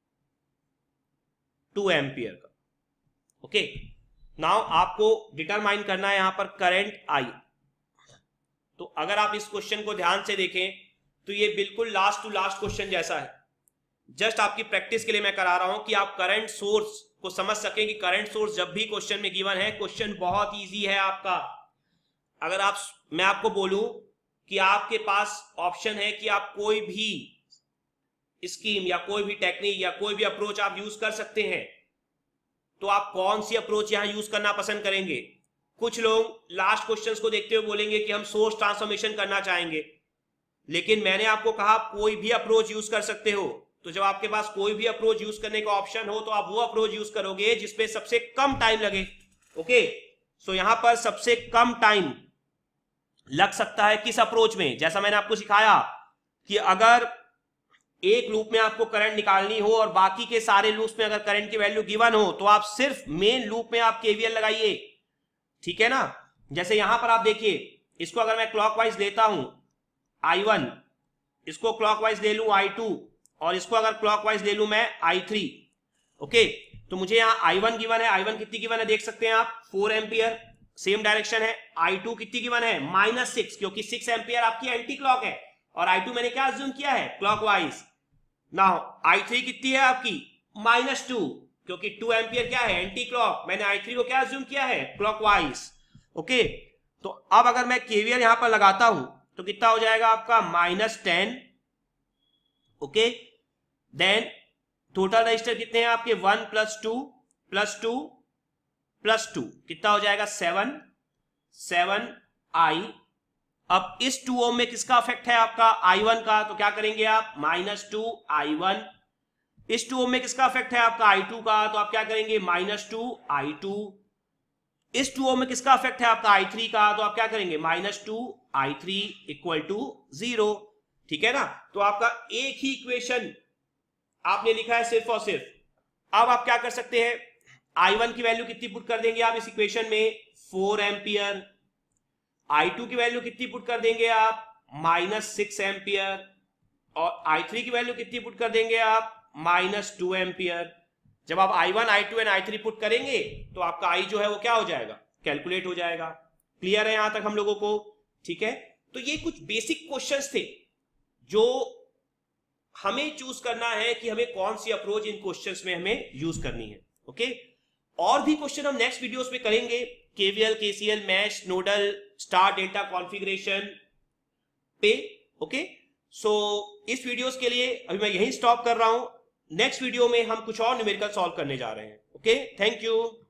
2 एम्पियर का। ओके, नाउ आपको डिटरमाइन करना है यहां पर करंट आई। तो अगर आप इस क्वेश्चन को ध्यान से देखें तो ये बिल्कुल लास्ट टू लास्ट क्वेश्चन जैसा है, जस्ट आपकी प्रैक्टिस के लिए मैं करा रहा हूं कि आप करंट सोर्स को समझ सकें कि करंट सोर्स जब भी क्वेश्चन में गिवन है, क्वेश्चन बहुत इजी है आपका। अगर मैं आपको बोलूं कि आपके पास ऑप्शन है कि आप कोई भी स्कीम या कोई भी टेक्निक या कोई भी अप्रोच आप यूज कर सकते हैं, तो आप कौन सी अप्रोच यहां यूज करना पसंद करेंगे? कुछ लोग लास्ट क्वेश्चंस को देखते हुए बोलेंगे कि हम सोर्स ट्रांसफॉर्मेशन करना चाहेंगे, लेकिन मैंने आपको कहा कोई भी अप्रोच यूज कर सकते हो। तो जब आपके पास कोई भी अप्रोच यूज करने का ऑप्शन हो तो आप वो अप्रोच यूज करोगे जिसपे सबसे कम टाइम लगे। ओके, सो यहां पर सबसे कम टाइम लग सकता है किस अप्रोच में? जैसा मैंने आपको सिखाया कि अगर एक लूप में आपको करंट निकालनी हो और बाकी के सारे लूप्स में अगर करंट की वैल्यू गिवन हो तो आप सिर्फ मेन लूप में आप केवीएल लगाइए, ठीक है ना। जैसे यहां पर आप देखिए, इसको अगर मैं क्लॉकवाइज लेता हूं I1, इसको क्लॉकवाइज ले लूं I2 और इसको अगर क्लॉकवाइज ले लूं मैं I3। ओके, तो मुझे यहां I1 गिवन है, I1 कितनी गिवन है देख सकते हैं आप, 4 एम्पियर, सेम डायरेक्शन है। I2 कितनी गिवन है, -6, क्योंकि 6 एम्पियर आपकी एंटी क्लॉक है और I2 मैंने क्या अज्यूम किया है, क्लॉकवाइज। नाउ I3 कितनी है आपकी, -2, क्योंकि 2 एम्पियर क्या है, एंटी क्लॉक, मैंने I3 को क्या अज्यूम किया है, क्लॉकवाइज। ओके, तो अब अगर मैं केवीएल यहां पर लगाता हूं तो कितना हो जाएगा आपका, -10। ओके, देन टोटल रजिस्टर कितने हैं आपके, 1 + 2 + 2 + 2 कितना हो जाएगा, 7I। अब इस 2 ओम में किसका इफेक्ट है आपका, I1 का, तो क्या करेंगे आप, -2I1। इस 2 ओम में किसका इफेक्ट है आपका, I2 का, तो आप क्या करेंगे, -2I2। इस 2 ओम में किसका इफेक्ट है आपका, I3 का, तो आप क्या करेंगे, -2I3 = 0। ठीक है ना। तो आपका एक ही इक्वेशन आपने लिखा है सिर्फ और सिर्फ। अब आप क्या कर सकते हैं, I1 की वैल्यू कितनी पुट कर देंगे आप इस इक्वेशन में, 4 एम्पियर। I2 की वैल्यू कितनी पुट कर देंगे आप, -6 एम्पियर। और I3 की वैल्यू कितनी पुट कर देंगे आप, -2 एम्पियर। जब आप I1, I2 and I3 put करेंगे तो आपका I जो है वो क्या हो जाएगा, कैलकुलेट हो जाएगा। क्लियर है यहां तक हम लोगों को? ठीक है, तो ये कुछ बेसिक क्वेश्चंस थे जो हमें चूज करना है कि हमें कौन सी अप्रोच इन क्वेश्चंस में हमें यूज करनी है। ओके, और भी क्वेश्चन हम नेक्स्ट वीडियोस में करेंगे, KVL KCL mesh nodal star delta configuration पे। ओके, सो इस वीडियोस के लिए अभी मैं यहीं स्टॉप कर रहा हूं। नेक्स्ट वीडियो में हम कुछ और न्यूमेरिकल सॉल्व करने जा रहे हैं। Okay, thank you.